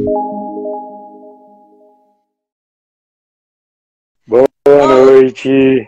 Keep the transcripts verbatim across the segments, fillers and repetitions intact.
Boa Olá, noite.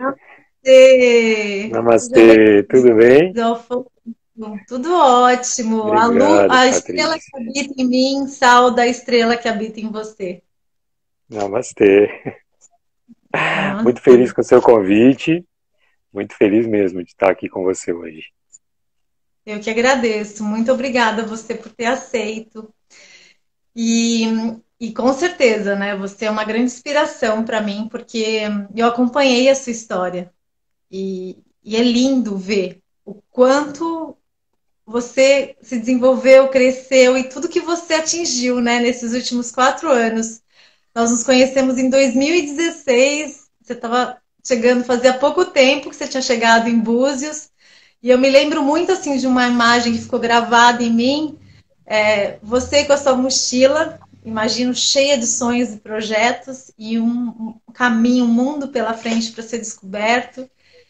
seja Namastê, tudo bem? bem-vindo ao Fogo. Tudo ótimo. A luz, Obrigado, a estrela que Patrícia. habita em mim, sauda a estrela que habita em você. Namastê. Muito Namastê. feliz com o seu convite. Muito feliz mesmo de estar aqui com você hoje. Eu que agradeço. Muito obrigada a você por ter aceito. E, e com certeza, né? Você é uma grande inspiração para mim, porque eu acompanhei a sua história. E, e é lindo ver o quanto você se desenvolveu, cresceu e tudo que você atingiu, né, nesses últimos quatro anos. Nós nos conhecemos em dois mil e dezesseis, você estava chegando, fazia pouco tempo que você tinha chegado em Búzios, e eu me lembro muito assim de uma imagem que ficou gravada em mim, é, você com a sua mochila, imagino cheia de sonhos e projetos, e um, um caminho, um mundo pela frente para ser descoberto.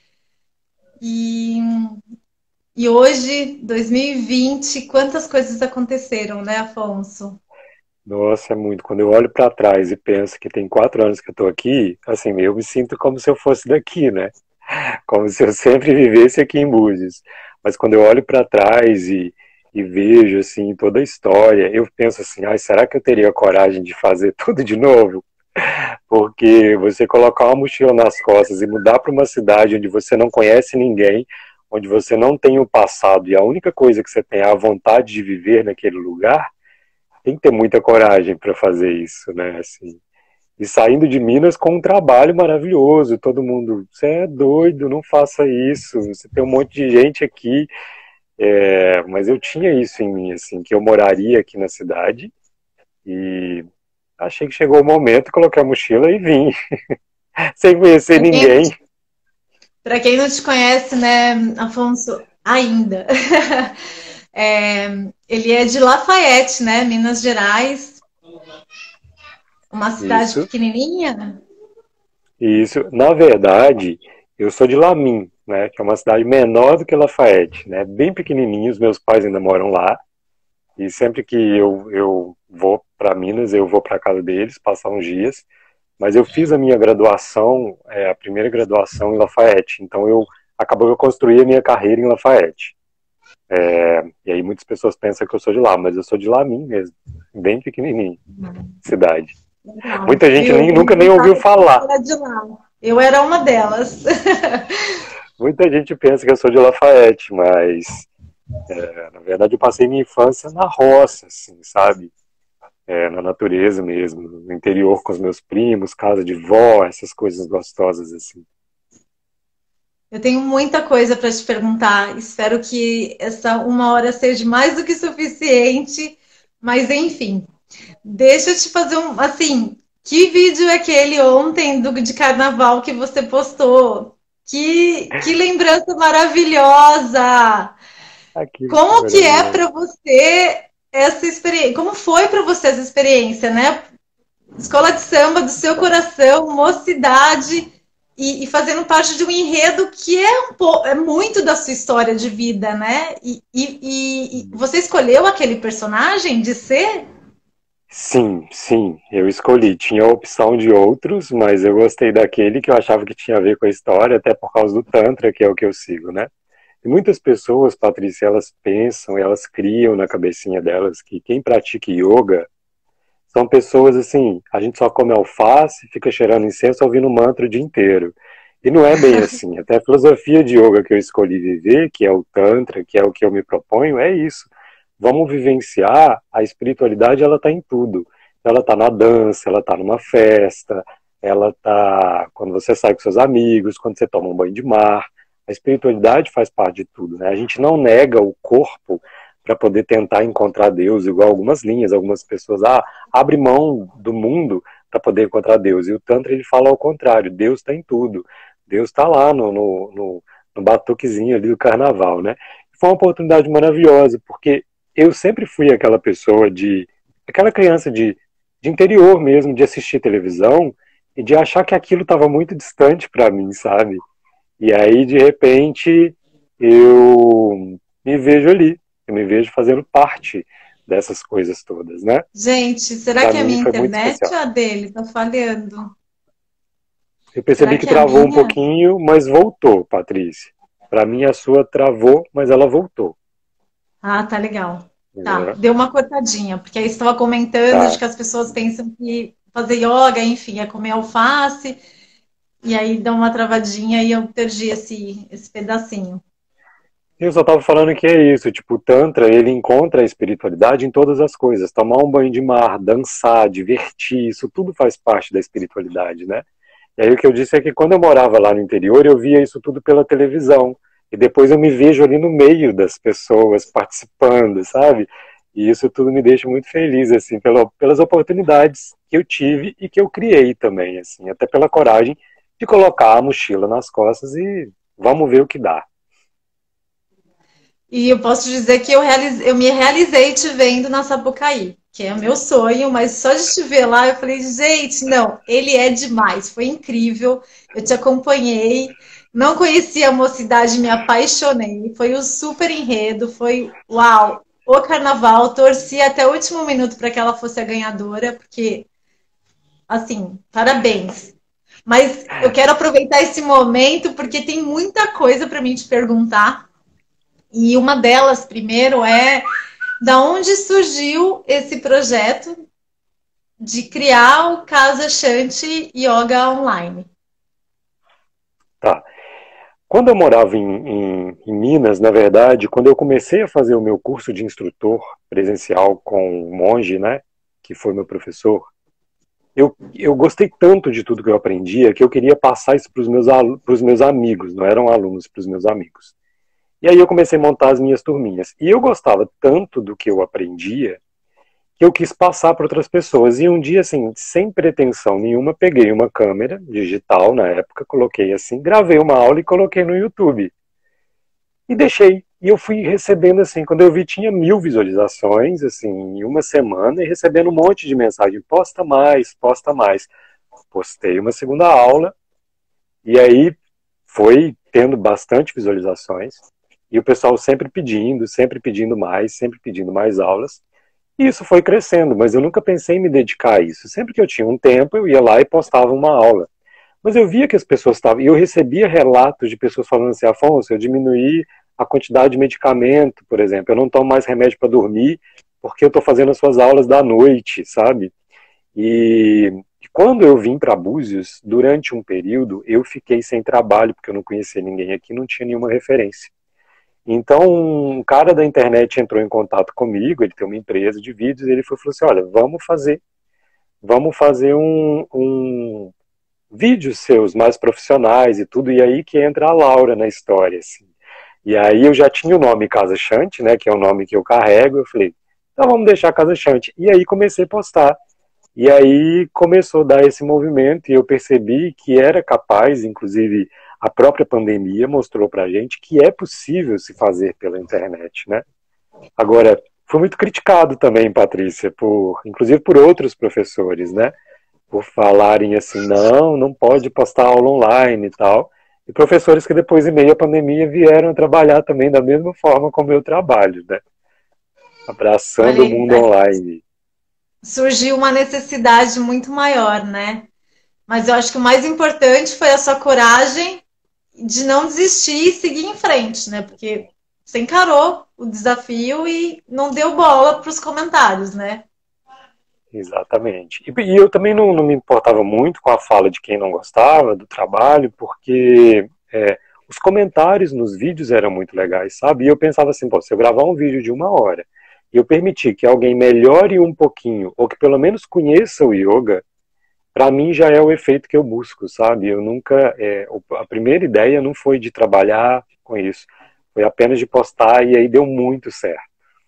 E e hoje, dois mil e vinte, quantas coisas aconteceram, né, Afonso? Nossa, é muito. Quando eu olho para trás e penso que tem quatro anos que eu estou aqui, assim, eu me sinto como se eu fosse daqui, né? Como se eu sempre vivesse aqui em Búzios. Mas quando eu olho para trás e, e vejo, assim, toda a história, eu penso assim, ai, será que eu teria coragem de fazer tudo de novo? Porque você colocar uma mochila nas costas e mudar para uma cidade onde você não conhece ninguém, onde você não tem o passado e a única coisa que você tem é a vontade de viver naquele lugar, tem que ter muita coragem para fazer isso, né? Assim, e saindo de Minas com um trabalho maravilhoso, todo mundo, você é doido, não faça isso, você tem um monte de gente aqui, é, mas eu tinha isso em mim, assim, que eu moraria aqui na cidade e achei que chegou o momento, coloquei a mochila e vim, sem conhecer Para quem, ninguém. para quem não te conhece, né, Afonso, ainda, é, ele é de Lafayette, né, Minas Gerais, uma cidade Isso, pequenininha. isso. Na verdade, eu sou de Lamim, né, que é uma cidade menor do que Lafayette, né, bem pequenininho, os meus pais ainda moram lá, e sempre que eu, eu vou para Minas, eu vou para casa deles, passar uns dias, mas eu fiz a minha graduação, é, a primeira graduação em Lafayette, então eu acabou que eu construí a minha carreira em Lafayette. É, e aí muitas pessoas pensam que eu sou de lá, mas eu sou de Lamim mesmo, bem pequenininho, cidade. Legal, Muita gente viu? nem, Vamos nunca nem contar ouviu que você falar. era de lá. Eu era uma delas. Muita gente pensa que eu sou de Lafayette, mas é, na verdade eu passei minha infância na roça, assim, sabe? É, na natureza mesmo, no interior com os meus primos, casa de vó, essas coisas gostosas assim. Eu tenho muita coisa para te perguntar. Espero que essa uma hora seja mais do que suficiente. Mas enfim, deixa eu te fazer um. Assim, que vídeo é aquele ontem do, de carnaval que você postou? Que, que lembrança maravilhosa! Aquilo foi Como que é maravilhoso. para você essa experiência? Como foi para você essa experiência, né? Escola de samba do seu coração, mocidade e, e fazendo parte de um enredo que é, um po, é muito da sua história de vida, né? E, e, e você escolheu aquele personagem de ser? Sim, sim, eu escolhi. Tinha a opção de outros, mas eu gostei daquele que eu achava que tinha a ver com a história, até por causa do Tantra, que é o que eu sigo, né? E muitas pessoas, Patrícia, elas pensam, elas criam na cabecinha delas que quem pratica yoga são pessoas assim, a gente só come alface, fica cheirando incenso, ouvindo mantra o dia inteiro. E não é bem assim. Até a filosofia de yoga que eu escolhi viver, que é o Tantra, que é o que eu me proponho, é isso. Vamos vivenciar a espiritualidade, ela está em tudo. Ela está na dança, ela está numa festa, ela está quando você sai com seus amigos, quando você toma um banho de mar. A espiritualidade faz parte de tudo, né? A gente não nega o corpo para poder tentar encontrar Deus, igual algumas linhas, algumas pessoas, ah, abre mão do mundo para poder encontrar Deus. E o Tantra ele fala ao contrário, Deus está em tudo. Deus está lá no, no, no, no batuquezinho ali do carnaval, né? Foi uma oportunidade maravilhosa, porque eu sempre fui aquela pessoa de, aquela criança de, de interior mesmo, de assistir televisão e de achar que aquilo estava muito distante para mim, sabe? E aí, de repente, eu me vejo ali, eu me vejo fazendo parte dessas coisas todas, né? Gente, será Para que é a mim minha foi muito internet especial. ou a dele? Tá falhando. Eu Será percebi que que é a travou um minha? pouquinho, mas voltou, Patrícia. Para mim a sua travou, mas ela voltou. Ah, tá legal. Tá, Né? deu uma cortadinha, porque aí você estava comentando de Tá. que as pessoas pensam que fazer yoga, enfim, é comer alface, e aí dá uma travadinha e eu perdi esse, esse pedacinho. Eu só tava falando que é isso, tipo, o Tantra, ele encontra a espiritualidade em todas as coisas. Tomar um banho de mar, dançar, divertir, isso tudo faz parte da espiritualidade, né? E aí o que eu disse é que quando eu morava lá no interior, eu via isso tudo pela televisão. E depois eu me vejo ali no meio das pessoas, participando, sabe? E isso tudo me deixa muito feliz, assim, pela, pelas oportunidades que eu tive e que eu criei também, assim, até pela coragem de colocar a mochila nas costas e vamos ver o que dá. E eu posso dizer que eu, realize, eu me realizei te vendo na Sapucaí, que é o meu sonho, mas só de te ver lá eu falei, gente, não, ele é demais, foi incrível, eu te acompanhei, não conhecia a mocidade, me apaixonei, foi um super enredo, foi uau, o carnaval, torci até o último minuto para que ela fosse a ganhadora, porque, assim, parabéns. Mas eu quero aproveitar esse momento porque tem muita coisa para mim te perguntar. E uma delas, primeiro, é da onde surgiu esse projeto de criar o Casa Shanti Yoga Online. Tá. Quando eu morava em, em, em Minas, na verdade, quando eu comecei a fazer o meu curso de instrutor presencial com o monge, né, que foi meu professor, eu, eu gostei tanto de tudo que eu aprendia que eu queria passar isso para os meus, pros meus amigos, não eram alunos, para os meus amigos. E aí eu comecei a montar as minhas turminhas. E eu gostava tanto do que eu aprendia que eu quis passar para outras pessoas. E um dia, assim, sem pretensão nenhuma, peguei uma câmera digital na época, coloquei assim, gravei uma aula e coloquei no YouTube. E deixei. E eu fui recebendo, assim, quando eu vi, tinha mil visualizações, assim, em uma semana, e recebendo um monte de mensagem: posta mais, posta mais. Postei uma segunda aula, e aí foi tendo bastante visualizações. E o pessoal sempre pedindo, sempre pedindo mais, sempre pedindo mais aulas. E isso foi crescendo, mas eu nunca pensei em me dedicar a isso. Sempre que eu tinha um tempo, eu ia lá e postava uma aula. Mas eu via que as pessoas estavam. E eu recebia relatos de pessoas falando assim: Afonso, eu diminuí a quantidade de medicamento, por exemplo. Eu não tomo mais remédio para dormir porque eu estou fazendo as suas aulas da noite, sabe? E, e quando eu vim para Búzios, durante um período, eu fiquei sem trabalho, porque eu não conhecia ninguém aqui, não tinha nenhuma referência. Então, um cara da internet entrou em contato comigo, ele tem uma empresa de vídeos, e ele foi, falou assim: olha, vamos fazer, vamos fazer um, um vídeos seus mais profissionais e tudo, e aí que entra a Laura na história, assim. E aí eu já tinha o nome Casa Chante, né, que é o nome que eu carrego, eu falei, então vamos deixar Casa Chante. E aí comecei a postar. E aí começou a dar esse movimento e eu percebi que era capaz, inclusive a própria pandemia mostrou pra gente que é possível se fazer pela internet, né? Agora, fui muito criticado também, Patrícia, por, inclusive por outros professores, né? Por falarem assim, não, não pode postar aula online e tal. E professores que depois, em meio à pandemia, vieram trabalhar também da mesma forma como eu trabalho, né? Abraçando o mundo Olha, online. surgiu uma necessidade muito maior, né? Mas eu acho que o mais importante foi a sua coragem de não desistir e seguir em frente, né? Porque você encarou o desafio e não deu bola para os comentários, né? Exatamente. E, e eu também não, não me importava muito com a fala de quem não gostava do trabalho, porque é, os comentários nos vídeos eram muito legais, sabe? E eu pensava assim, pô, se eu gravar um vídeo de uma hora e eu permitir que alguém melhore um pouquinho, ou que pelo menos conheça o yoga, para mim já é o efeito que eu busco, sabe? Eu nunca, é, a primeira ideia não foi de trabalhar com isso, foi apenas de postar e aí deu muito certo.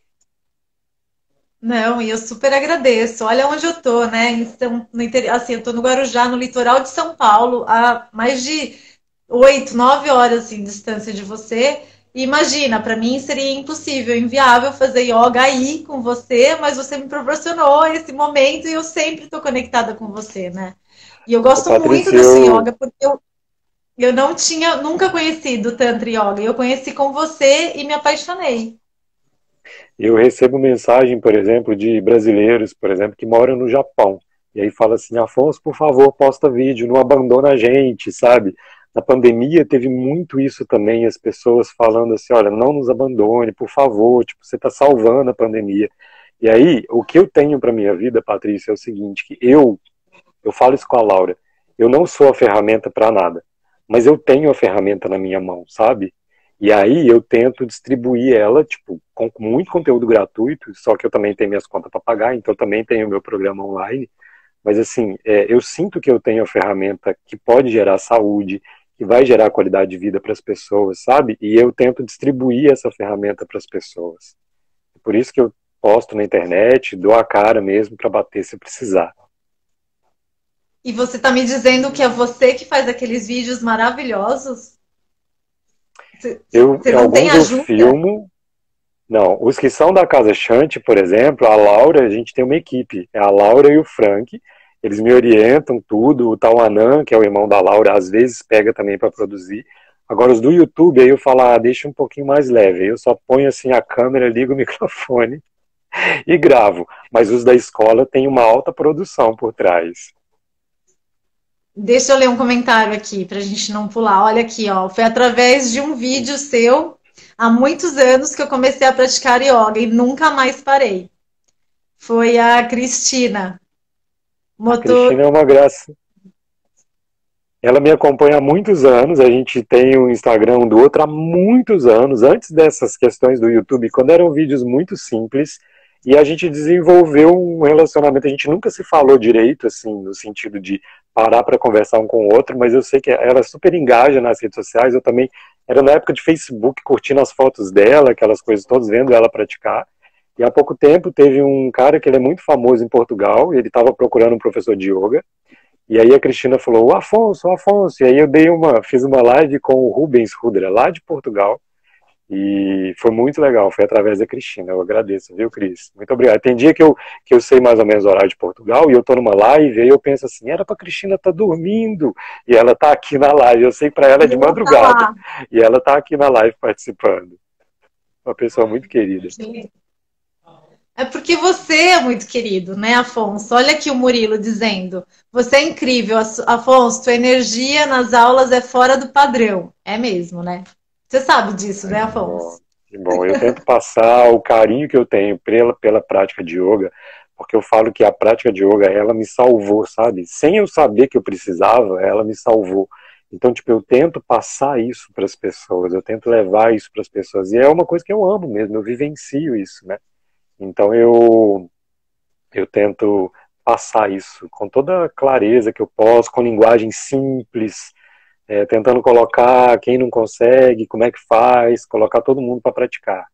Não, e eu super agradeço. Olha onde eu tô, né? Em São- no interior, assim, eu tô no Guarujá, no litoral de São Paulo, a mais de oito, nove horas assim, de distância de você. E imagina, para mim seria impossível, inviável fazer yoga aí com você, mas você me proporcionou esse momento e eu sempre estou conectada com você, né? E eu Ô, gosto muito Patrícia, do seu eu, yoga porque eu, eu não tinha nunca conhecido o Tantra Yoga. Eu conheci com você e me apaixonei. Eu recebo mensagem, por exemplo, de brasileiros, por exemplo, que moram no Japão. E aí fala assim, Afonso, por favor, posta vídeo, não abandona a gente, sabe? Na pandemia teve muito isso também, as pessoas falando assim, olha, não nos abandone, por favor, tipo, você está salvando a pandemia. E aí, o que eu tenho para minha vida, Patrícia, é o seguinte, que eu, eu falo isso com a Laura, eu não sou a ferramenta para nada, mas eu tenho a ferramenta na minha mão, sabe? E aí eu tento distribuir ela, tipo, com muito conteúdo gratuito, só que eu também tenho minhas contas para pagar, então eu também tenho o meu programa online. Mas assim, é, eu sinto que eu tenho a ferramenta que pode gerar saúde, que vai gerar qualidade de vida para as pessoas, sabe? E eu tento distribuir essa ferramenta para as pessoas. Por isso que eu posto na internet, dou a cara mesmo para bater se precisar. E você está me dizendo que é você que faz aqueles vídeos maravilhosos? Eu, Você não tem alguns eu ajuda? filmo. Não, os que são da Casa Chante, por exemplo, a Laura, a gente tem uma equipe, é a Laura e o Frank, eles me orientam tudo, o Tauanã, que é o irmão da Laura, às vezes pega também para produzir. Agora os do YouTube, aí eu falo, ah, deixa um pouquinho mais leve, aí eu só ponho assim a câmera, ligo o microfone e gravo. Mas os da escola tem uma alta produção por trás. Deixa eu ler um comentário aqui para a gente não pular. Olha aqui, ó. Foi através de um vídeo seu há muitos anos que eu comecei a praticar yoga e nunca mais parei. Foi a Cristina. A Motor... Cristina é uma graça. Ela me acompanha há muitos anos, a gente tem o Instagram um do outro há muitos anos, antes dessas questões do YouTube, quando eram vídeos muito simples, e a gente desenvolveu um relacionamento, a gente nunca se falou direito, assim, no sentido de parar para conversar um com o outro, mas eu sei que ela super engaja nas redes sociais, eu também era na época de Facebook, curtindo as fotos dela, aquelas coisas todas, vendo ela praticar, e há pouco tempo teve um cara que ele é muito famoso em Portugal, ele estava procurando um professor de yoga, e aí a Cristina falou, o Afonso, o Afonso. E aí eu dei uma, fiz uma live com o Rubens Rudra, lá de Portugal. E foi muito legal, foi através da Cristina. Eu agradeço, viu, Cris? Muito obrigado. Tem dia que eu, que eu sei mais ou menos o horário de Portugal e eu tô numa live e aí eu penso assim, era pra Cristina estar tá dormindo. E ela tá aqui na live. Eu sei pra ela é de Ela tá madrugada. lá. E ela tá aqui na live participando. Uma pessoa muito querida. É porque você é muito querido, né, Afonso? Olha aqui o Murilo dizendo. Você é incrível, Afonso. Tua energia nas aulas é fora do padrão. É mesmo, né? Você sabe disso, Ai, né, que bom. Afonso? Que bom. Eu tento passar o carinho que eu tenho pela, pela prática de yoga, porque eu falo que a prática de yoga, ela me salvou, sabe? Sem eu saber que eu precisava, ela me salvou. Então, tipo, eu tento passar isso para as pessoas, eu tento levar isso para as pessoas. E é uma coisa que eu amo mesmo, eu vivencio isso, né? Então, eu, eu tento passar isso com toda a clareza que eu posso, com linguagem simples, é, tentando colocar quem não consegue, como é que faz, colocar todo mundo para praticar.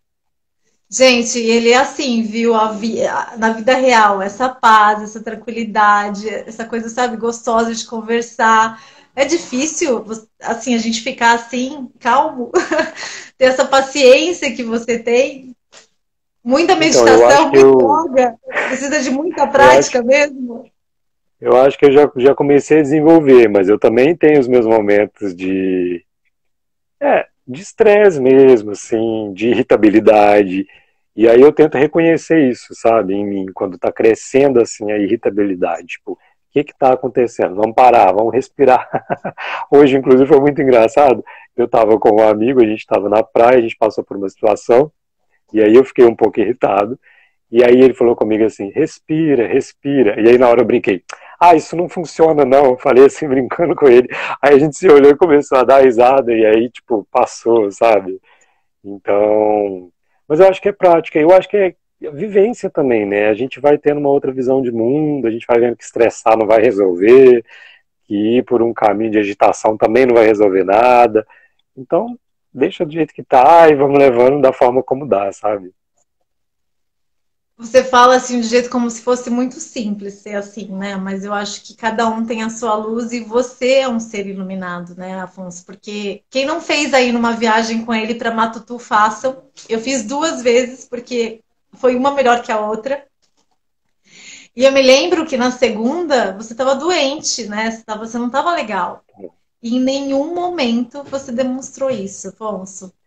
Gente, ele é assim, viu? A vi... Na vida real, essa paz, essa tranquilidade, essa coisa, sabe, gostosa de conversar. É difícil, assim, a gente ficar assim, calmo, ter essa paciência que você tem. Muita Então, eu acho meditação, que muito eu, yoga. Precisa de muita eu acho, prática mesmo. eu acho que eu já, já comecei a desenvolver, mas eu também tenho os meus momentos de, é, de estresse mesmo, assim, de irritabilidade. E aí eu tento reconhecer isso, sabe, em mim, quando está crescendo assim a irritabilidade. Tipo, o que está acontecendo? Vamos parar, vamos respirar. Hoje, inclusive, foi muito engraçado. Eu estava com um amigo, a gente estava na praia, a gente passou por uma situação, e aí eu fiquei um pouco irritado. E aí ele falou comigo assim, respira, respira. E aí na hora eu brinquei, ah, isso não funciona não. Eu falei assim, brincando com ele. Aí a gente se olhou e começou a dar risada, e aí, tipo, passou, sabe? Então, mas eu acho que é prática, eu acho que é vivência também, né? A gente vai tendo uma outra visão de mundo, a gente vai vendo que estressar não vai resolver, que ir por um caminho de agitação também não vai resolver nada. Então, deixa do jeito que tá e vamos levando da forma como dá, sabe? Você fala assim de jeito como se fosse muito simples ser assim, né? Mas eu acho que cada um tem a sua luz e você é um ser iluminado, né, Afonso? Porque quem não fez aí numa viagem com ele para Matutu, façam. Eu fiz duas vezes porque foi uma melhor que a outra. E eu me lembro que na segunda você estava doente, né? Você, tava, você não estava legal. E em nenhum momento você demonstrou isso, Afonso.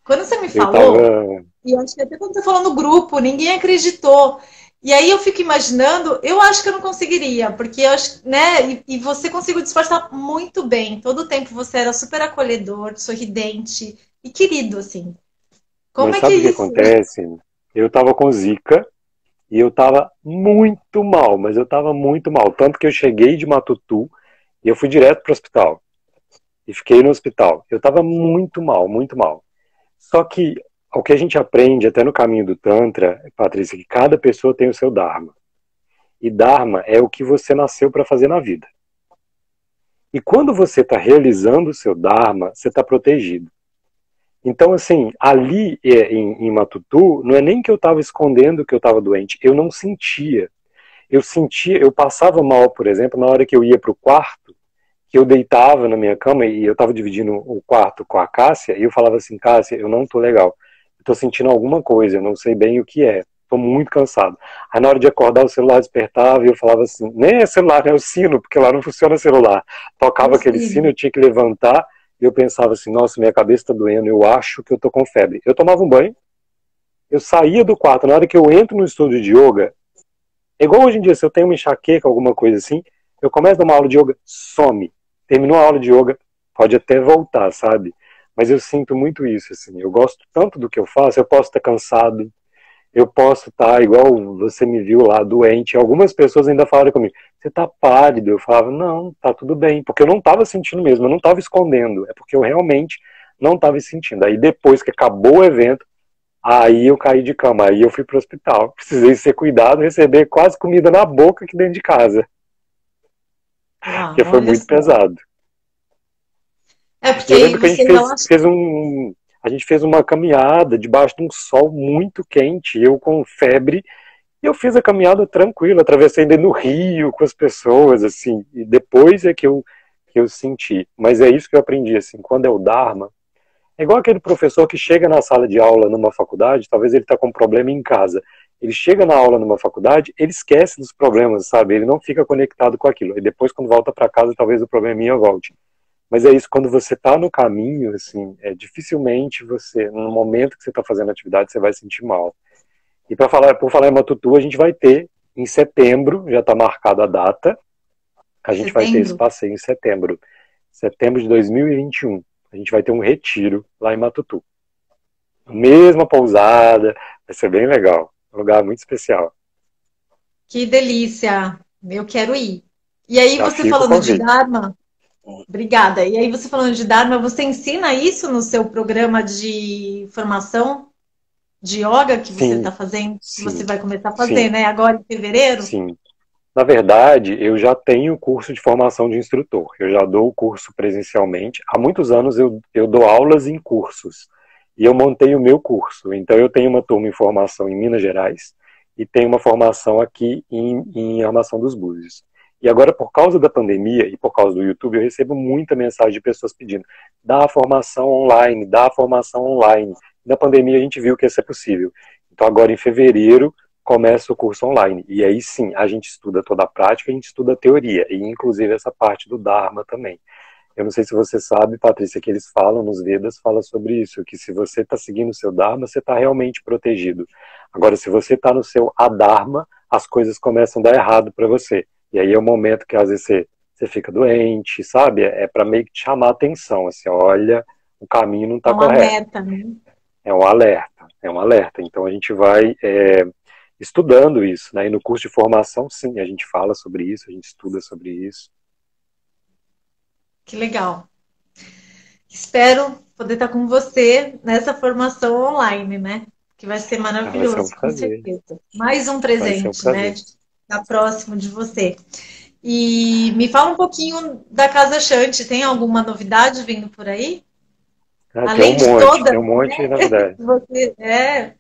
Quando você me Eu falou, tava. e eu acho que até quando você falou no grupo, ninguém acreditou. E aí eu fico imaginando, eu acho que eu não conseguiria, porque eu acho, né? E, e você conseguiu disfarçar muito bem. Todo o tempo você era super acolhedor, sorridente e querido, assim. Como Mas é que é sabe o que isso? acontece? Eu tava com zika e eu tava muito mal, mas eu tava muito mal. Tanto que eu cheguei de Matutu e eu fui direto pro hospital. E fiquei no hospital. Eu tava muito mal, muito mal. Só que o que a gente aprende até no caminho do Tantra, Patrícia, é que cada pessoa tem o seu Dharma. E Dharma é o que você nasceu para fazer na vida. E quando você está realizando o seu Dharma, você está protegido. Então, assim, ali em, em Matutu, não é nem que eu estava escondendo que eu estava doente, eu não sentia. Eu sentia, eu passava mal, por exemplo, na hora que eu ia para o quarto, que eu deitava na minha cama e eu estava dividindo o quarto com a Cássia, e eu falava assim, Cássia, eu não tô legal. Eu tô sentindo alguma coisa, eu não sei bem o que é. Tô muito cansado. Aí na hora de acordar o celular despertava e eu falava assim, nem é celular, é o sino, porque lá não funciona celular. Tocava aquele sino, Possível. eu tinha que levantar e eu pensava assim, nossa, minha cabeça tá doendo, eu acho que eu tô com febre. Eu tomava um banho, eu saía do quarto, na hora que eu entro no estúdio de yoga, é igual hoje em dia, se eu tenho uma enxaqueca, alguma coisa assim, eu começo a dar uma aula de yoga, some. Terminou a aula de yoga, pode até voltar, sabe? Mas eu sinto muito isso, assim. Eu gosto tanto do que eu faço, eu posso estar cansado, eu posso estar, igual você me viu lá, doente. Algumas pessoas ainda falaram comigo, você tá pálido. Eu falava, não, tá tudo bem. Porque eu não estava sentindo mesmo, eu não estava escondendo. É porque eu realmente não estava sentindo. Aí depois que acabou o evento, aí eu caí de cama, aí eu fui pro hospital. Precisei ser cuidado, receber quase comida na boca aqui dentro de casa, Ah, porque foi olha muito só. pesado. É porque E eu aí lembro que a você gente fez, relaxa. fez um. A gente fez uma caminhada debaixo de um sol muito quente, eu com febre, e eu fiz a caminhada tranquilo, atravessei ainda no rio com as pessoas, assim, e depois é que eu, que eu senti. Mas é isso que eu aprendi, assim, quando é o Dharma, é igual aquele professor que chega na sala de aula numa faculdade, talvez ele está com um problema em casa. Ele chega na aula numa faculdade, ele esquece dos problemas, sabe? Ele não fica conectado com aquilo. E depois, quando volta para casa, talvez o probleminha volte. Mas é isso, quando você está no caminho, assim, é, dificilmente você, no momento que você está fazendo a atividade, você vai sentir mal. E para falar, por falar em Matutu, a gente vai ter em setembro, já está marcada a data, a gente vai ter esse Setembro. passeio em setembro, setembro de dois mil e vinte e um. A gente vai ter um retiro lá em Matutu. Mesma pousada, vai ser bem legal. Um lugar muito especial. Que delícia! Eu quero ir. E aí, Já você fica o falando de convite. Dharma, obrigada. E aí, você falando de Dharma, você ensina isso no seu programa de formação de yoga que você está Sim, fazendo, que você sim, vai começar a fazer, sim, né? Agora em fevereiro? sim. Na verdade, eu já tenho curso de formação de instrutor. Eu já dou o curso presencialmente. Há muitos anos eu, eu dou aulas em cursos. E eu montei o meu curso. Então eu tenho uma turma em formação em Minas Gerais e tenho uma formação aqui em, em Armação dos Búzios. E agora, por causa da pandemia e por causa do YouTube, eu recebo muita mensagem de pessoas pedindo: dá a formação online, dá a formação online. Na pandemia a gente viu que isso é possível. Então agora em fevereiro começa o curso online. E aí sim, a gente estuda toda a prática, a gente estuda a teoria, e inclusive essa parte do Dharma também. Eu não sei se você sabe, Patrícia, que eles falam nos Vedas, fala sobre isso, que se você está seguindo o seu Dharma, você está realmente protegido. Agora, se você está no seu Adharma, as coisas começam a dar errado para você. E aí é o momento que às vezes você, você fica doente, sabe? É para meio que te chamar a atenção, assim, olha, o caminho não É está um correto. alerta, né? É um alerta, é um alerta. Então a gente vai é, estudando isso, né? E no curso de formação, sim, a gente fala sobre isso, a gente estuda sobre isso. Que legal. Espero poder estar com você nessa formação online, né? Que vai ser Ah, vai ser um maravilhoso, com prazer, certeza. Mais um vai ser um presente, né? prazer. De estar próximo de você. E me fala um pouquinho da Casa Chante. Tem alguma novidade vindo por aí? Ah, tem um Além de monte, tem todas, um monte de novidade. você é.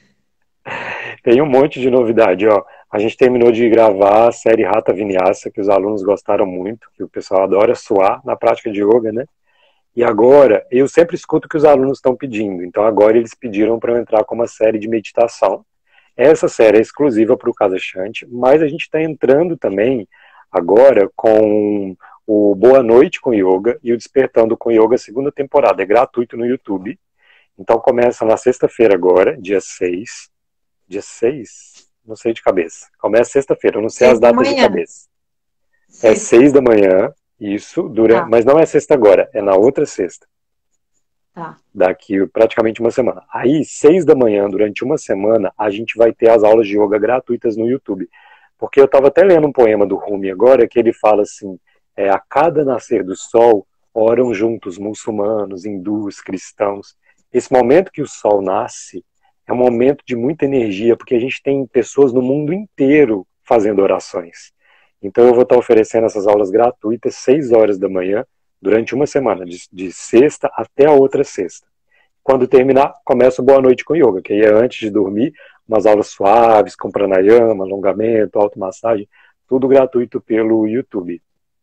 Tem um monte de novidade, ó. A gente terminou de gravar a série Rata Vinyasa, que os alunos gostaram muito, que o pessoal adora suar na prática de yoga, né? E agora, eu sempre escuto o que os alunos estão pedindo. Então agora eles pediram para eu entrar com uma série de meditação. Essa série é exclusiva para o Casa Chante, mas a gente está entrando também agora com o Boa Noite com Yoga e o Despertando com Yoga segunda temporada. É gratuito no YouTube. Então começa na sexta-feira agora, dia seis. Dia seis? Não sei de cabeça. Começa sexta-feira, eu não sei Seis as da datas de manhã. cabeça. É Sexta. seis da manhã, isso, dura, Tá, mas não é sexta agora, é na outra sexta, tá. daqui praticamente uma semana. Aí, seis da manhã, durante uma semana, a gente vai ter as aulas de yoga gratuitas no YouTube. Porque eu estava até lendo um poema do Rumi agora, que ele fala assim, é, a cada nascer do sol, oram juntos muçulmanos, hindus, cristãos. Esse momento que o sol nasce é um momento de muita energia, porque a gente tem pessoas no mundo inteiro fazendo orações. Então eu vou estar oferecendo essas aulas gratuitas, seis horas da manhã, durante uma semana, de, de sexta até a outra sexta. Quando terminar, começa o Boa Noite com Yoga, que aí é antes de dormir, umas aulas suaves, com pranayama, alongamento, automassagem, tudo gratuito pelo YouTube.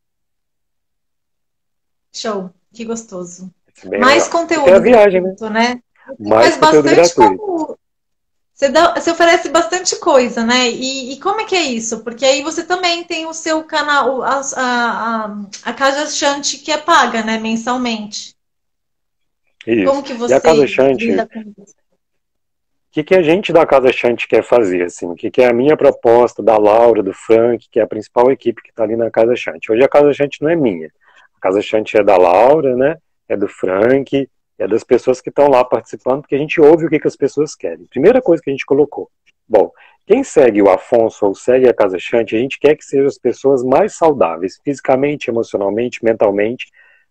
Show. Que gostoso. Isso é bem Mais legal. E tem a conteúdo viagem, né? gratuito, né? Você Mais faz conteúdo bastante gratuito. como. Você, dá, você oferece bastante coisa, né? E, e como é que é isso? Porque aí você também tem o seu canal, a, a, a, a Casa Shanti que é paga, né? Mensalmente. Isso. Como que E a Casa você Shanti, lida o com isso? que, que a gente da Casa Shanti quer fazer? Assim? O que, que é a minha proposta, da Laura, do Frank, que é a principal equipe que está ali na Casa Shanti? Hoje a Casa Shanti não é minha. A Casa Shanti é da Laura, né? É do Frank, é das pessoas que estão lá participando, porque a gente ouve o que, que as pessoas querem. Primeira coisa que a gente colocou. Bom, quem segue o Afonso ou segue a Casa Shanti, a gente quer que sejam as pessoas mais saudáveis, fisicamente, emocionalmente, mentalmente,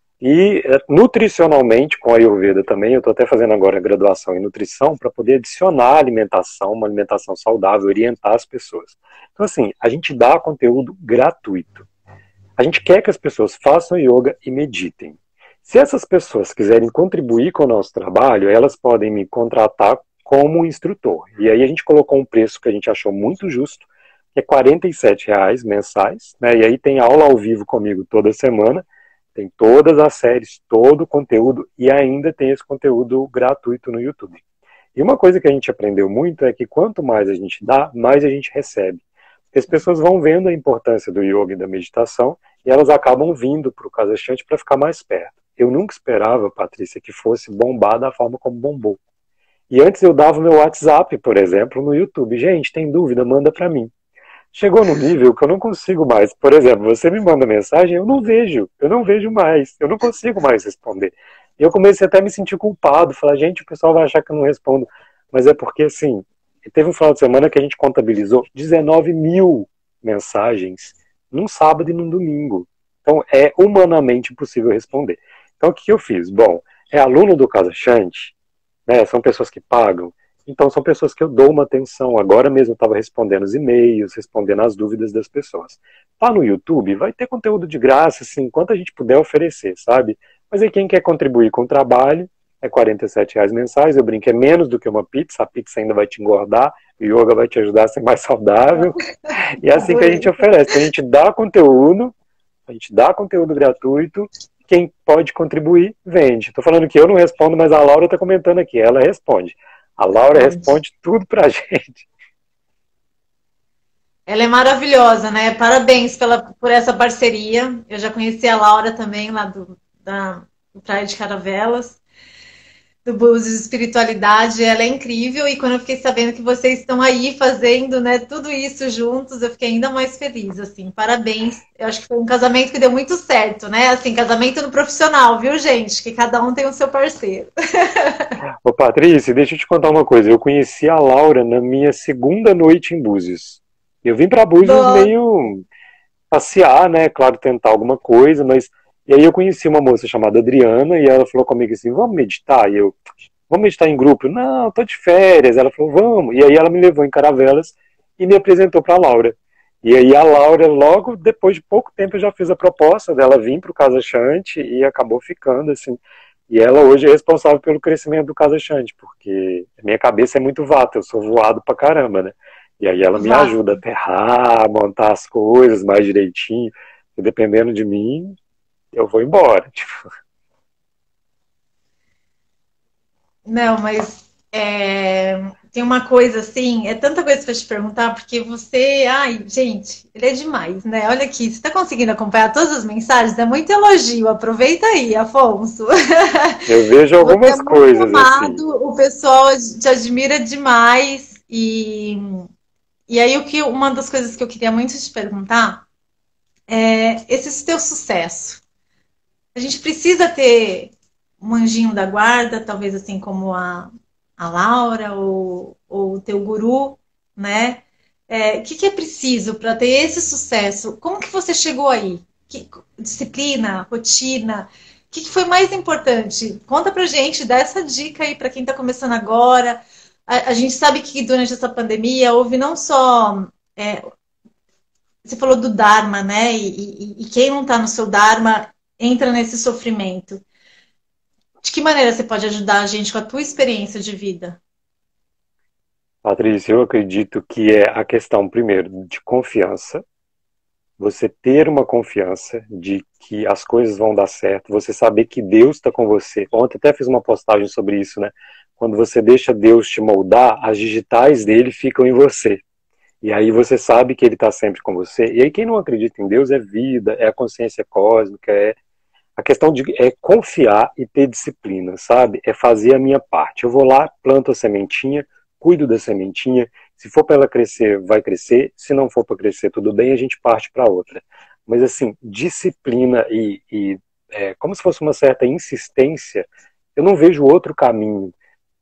e nutricionalmente, com a Ayurveda também, eu estou até fazendo agora a graduação em nutrição para poder adicionar alimentação, uma alimentação saudável, orientar as pessoas. Então, assim, a gente dá conteúdo gratuito. A gente quer que as pessoas façam yoga e meditem. Se essas pessoas quiserem contribuir com o nosso trabalho, elas podem me contratar como instrutor. E aí a gente colocou um preço que a gente achou muito justo, que é quarenta e sete reais mensais, né? E aí tem aula ao vivo comigo toda semana, tem todas as séries, todo o conteúdo e ainda tem esse conteúdo gratuito no YouTube. E uma coisa que a gente aprendeu muito é que quanto mais a gente dá, mais a gente recebe. Porque as pessoas vão vendo a importância do yoga e da meditação e elas acabam vindo para o Casa Shanti para ficar mais perto. Eu nunca esperava, Patrícia, que fosse bombar da forma como bombou. E antes eu dava o meu WhatsApp, por exemplo, no YouTube. Gente, tem dúvida? Manda para mim. Chegou no nível que eu não consigo mais. Por exemplo, você me manda mensagem, eu não vejo, eu não vejo mais, eu não consigo mais responder. E eu comecei até a me sentir culpado, falar, gente, o pessoal vai achar que eu não respondo. Mas é porque, assim, teve um final de semana que a gente contabilizou dezenove mil mensagens num sábado e num domingo. Então, é humanamente impossível responder. Então, o que eu fiz? Bom, é aluno do Casa Shanti, né, são pessoas que pagam, então são pessoas que eu dou uma atenção. Agora mesmo eu estava respondendo os e-mails, respondendo as dúvidas das pessoas. Tá no YouTube, vai ter conteúdo de graça, assim, enquanto a gente puder oferecer, sabe? Mas aí quem quer contribuir com o trabalho, é quarenta e sete reais mensais, eu brinco, é menos do que uma pizza, a pizza ainda vai te engordar, o yoga vai te ajudar a ser mais saudável, e é assim que a gente Adorei. oferece. Então a gente dá conteúdo, a gente dá conteúdo gratuito, quem pode contribuir, vende. Estou falando que eu não respondo, mas a Laura está comentando aqui, ela responde. A Laura Responde. responde tudo pra gente. Ela é maravilhosa, né? Parabéns pela, por essa parceria. Eu já conheci a Laura também, lá do, da do Praia de Caravelas, do Búzios de Espiritualidade. Ela é incrível. E quando eu fiquei sabendo que vocês estão aí fazendo, né, tudo isso juntos, eu fiquei ainda mais feliz. Assim, parabéns. Eu acho que foi um casamento que deu muito certo, né? Assim, casamento no profissional, viu, gente? Que cada um tem o seu parceiro. Ô, Patrícia, deixa eu te contar uma coisa. Eu conheci a Laura na minha segunda noite em Búzios. Eu vim pra Búzios Nossa. meio passear, né? Claro, tentar alguma coisa, mas. E aí eu conheci uma moça chamada Adriana e ela falou comigo assim: vamos meditar? E eu, vamos meditar em grupo? Não, tô de férias. Ela falou, vamos. E aí ela me levou em Caravelas e me apresentou pra Laura. E aí a Laura, logo depois de pouco tempo, eu já fiz a proposta dela vir pro Casa Shanti e acabou ficando, assim. E ela hoje é responsável pelo crescimento do Casa Shanti, porque a minha cabeça é muito vata, eu sou voado pra caramba, né? E aí ela me Vá. ajuda a aterrar, a montar as coisas mais direitinho. E dependendo de mim, eu vou embora. Tipo. Não, mas é, tem uma coisa assim, é tanta coisa para te perguntar, porque você, ai, gente, ele é demais, né? Olha aqui, você está conseguindo acompanhar todas as mensagens? É muito elogio, aproveita aí, Afonso. Eu vejo Você é algumas muito coisas assim. amado, o pessoal te admira demais, e, e aí o que, uma das coisas que eu queria muito te perguntar é esse teu sucesso. A gente precisa ter um anjinho da guarda, talvez assim como a, a Laura ou, ou o teu guru, né? É, o que, que é preciso para ter esse sucesso? Como que você chegou aí? Que, disciplina, rotina? O que, que foi mais importante? Conta pra gente, dá essa dica aí para quem está começando agora. A, a, gente sabe que durante essa pandemia houve não só é, você falou do Dharma, né? E, e, e quem não está no seu Dharma entra nesse sofrimento. De que maneira você pode ajudar a gente com a tua experiência de vida? Patrícia, eu acredito que é a questão, primeiro, de confiança. Você ter uma confiança de que as coisas vão dar certo, você saber que Deus está com você. Ontem até fiz uma postagem sobre isso, né? Quando você deixa Deus te moldar, as digitais dele ficam em você. E aí você sabe que ele está sempre com você. E aí quem não acredita em Deus é vida, é a consciência cósmica, é a questão de é confiar e ter disciplina, sabe? É fazer a minha parte. Eu vou lá, planto a sementinha, cuido da sementinha. Se for para ela crescer, vai crescer. Se não for para crescer, tudo bem, a gente parte para outra. Mas assim, disciplina e, e é, como se fosse uma certa insistência, eu não vejo outro caminho.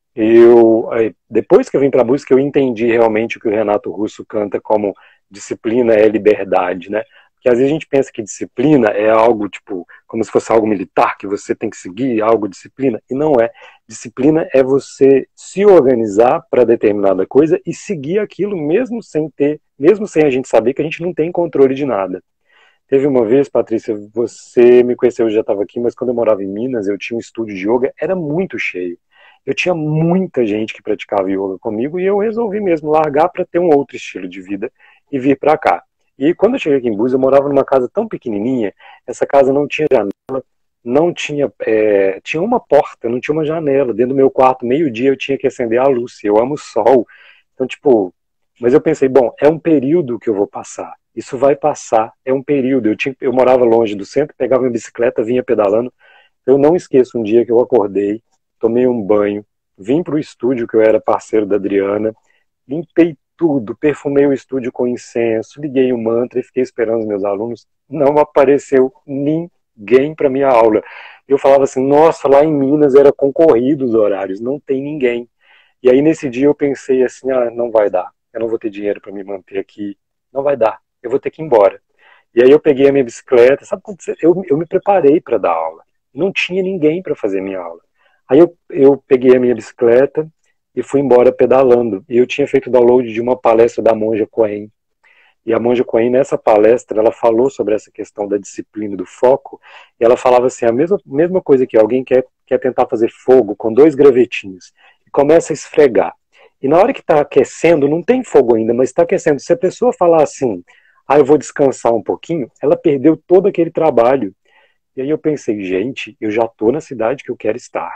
Eu, depois que eu vim para a música, eu entendi realmente o que o Renato Russo canta como disciplina é liberdade, né? Porque às vezes a gente pensa que disciplina é algo, tipo, como se fosse algo militar, que você tem que seguir, algo disciplina, e não é. Disciplina é você se organizar para determinada coisa e seguir aquilo mesmo sem ter, mesmo sem a gente saber que a gente não tem controle de nada. Teve uma vez, Patrícia, você me conheceu, eu já estava aqui, mas quando eu morava em Minas, eu tinha um estúdio de yoga, era muito cheio. Eu tinha muita gente que praticava yoga comigo e eu resolvi mesmo largar para ter um outro estilo de vida e vir para cá. E quando eu cheguei aqui em Búzios, eu morava numa casa tão pequenininha, essa casa não tinha janela, não tinha, é, tinha uma porta, não tinha uma janela. Dentro do meu quarto, meio-dia, eu tinha que acender a luz. Eu amo o sol. Então, tipo, mas eu pensei, bom, é um período que eu vou passar. Isso vai passar, é um período. Eu, tinha, eu morava longe do centro, pegava minha bicicleta, vinha pedalando. Eu não esqueço um dia que eu acordei, tomei um banho, vim para o estúdio, que eu era parceiro da Adriana, limpei tudo, perfumei o estúdio com incenso, liguei o mantra e fiquei esperando os meus alunos. Não apareceu ninguém para minha aula. Eu falava assim, nossa, lá em Minas era concorrido os horários, não tem ninguém. E aí nesse dia eu pensei assim, ah, não vai dar, eu não vou ter dinheiro para me manter aqui, não vai dar, eu vou ter que ir embora. E aí eu peguei a minha bicicleta, sabe quando você... eu, eu me preparei para dar aula, não tinha ninguém para fazer minha aula. Aí eu, eu peguei a minha bicicleta e fui embora pedalando. E eu tinha feito download de uma palestra da Monja Coen. E a Monja Coen, nessa palestra, ela falou sobre essa questão da disciplina e do foco. E ela falava assim, a mesma, mesma coisa que alguém quer, quer tentar fazer fogo com dois gravetinhos. E começa a esfregar. E na hora que está aquecendo, não tem fogo ainda, mas está aquecendo. Se a pessoa falar assim, ah, eu vou descansar um pouquinho, ela perdeu todo aquele trabalho. E aí eu pensei, gente, eu já estou na cidade que eu quero estar.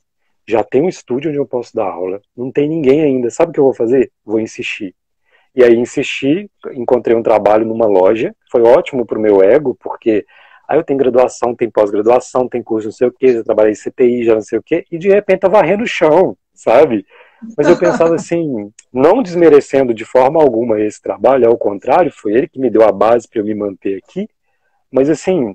Já tem um estúdio onde eu posso dar aula, não tem ninguém ainda, sabe o que eu vou fazer? Vou insistir. E aí insisti, encontrei um trabalho numa loja, foi ótimo pro meu ego, porque aí eu tenho graduação, tem pós-graduação, tem curso não sei o que, já trabalhei em C T I, já não sei o que, e de repente tá varrendo o chão, sabe? Mas eu pensava assim, não desmerecendo de forma alguma esse trabalho, ao contrário, foi ele que me deu a base para eu me manter aqui, mas assim,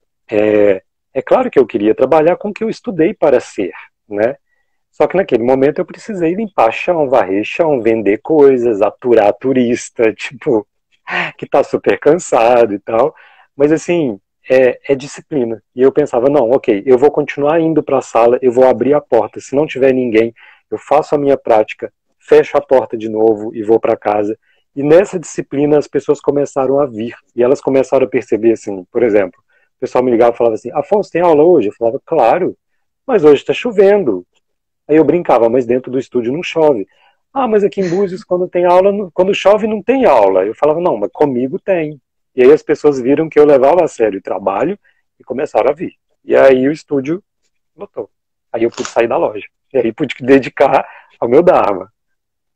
é, é claro que eu queria trabalhar com o que eu estudei para ser, né? Só que naquele momento eu precisei limpar chão, varrer chão, vender coisas, aturar turista, tipo, que tá super cansado e tal. Mas assim, é, é disciplina. E eu pensava, não, ok, eu vou continuar indo para a sala, eu vou abrir a porta. Se não tiver ninguém, eu faço a minha prática, fecho a porta de novo e vou para casa. E nessa disciplina as pessoas começaram a vir. E elas começaram a perceber assim, por exemplo, o pessoal me ligava e falava assim, Afonso, tem aula hoje? Eu falava, claro, mas hoje está chovendo. Aí eu brincava, mas dentro do estúdio não chove. Ah, mas aqui em Búzios, quando tem aula, quando chove não tem aula. Eu falava, não, mas comigo tem. E aí as pessoas viram que eu levava a sério o trabalho e começaram a vir. E aí o estúdio lotou. Aí eu pude sair da loja. E aí pude dedicar ao meu Dharma.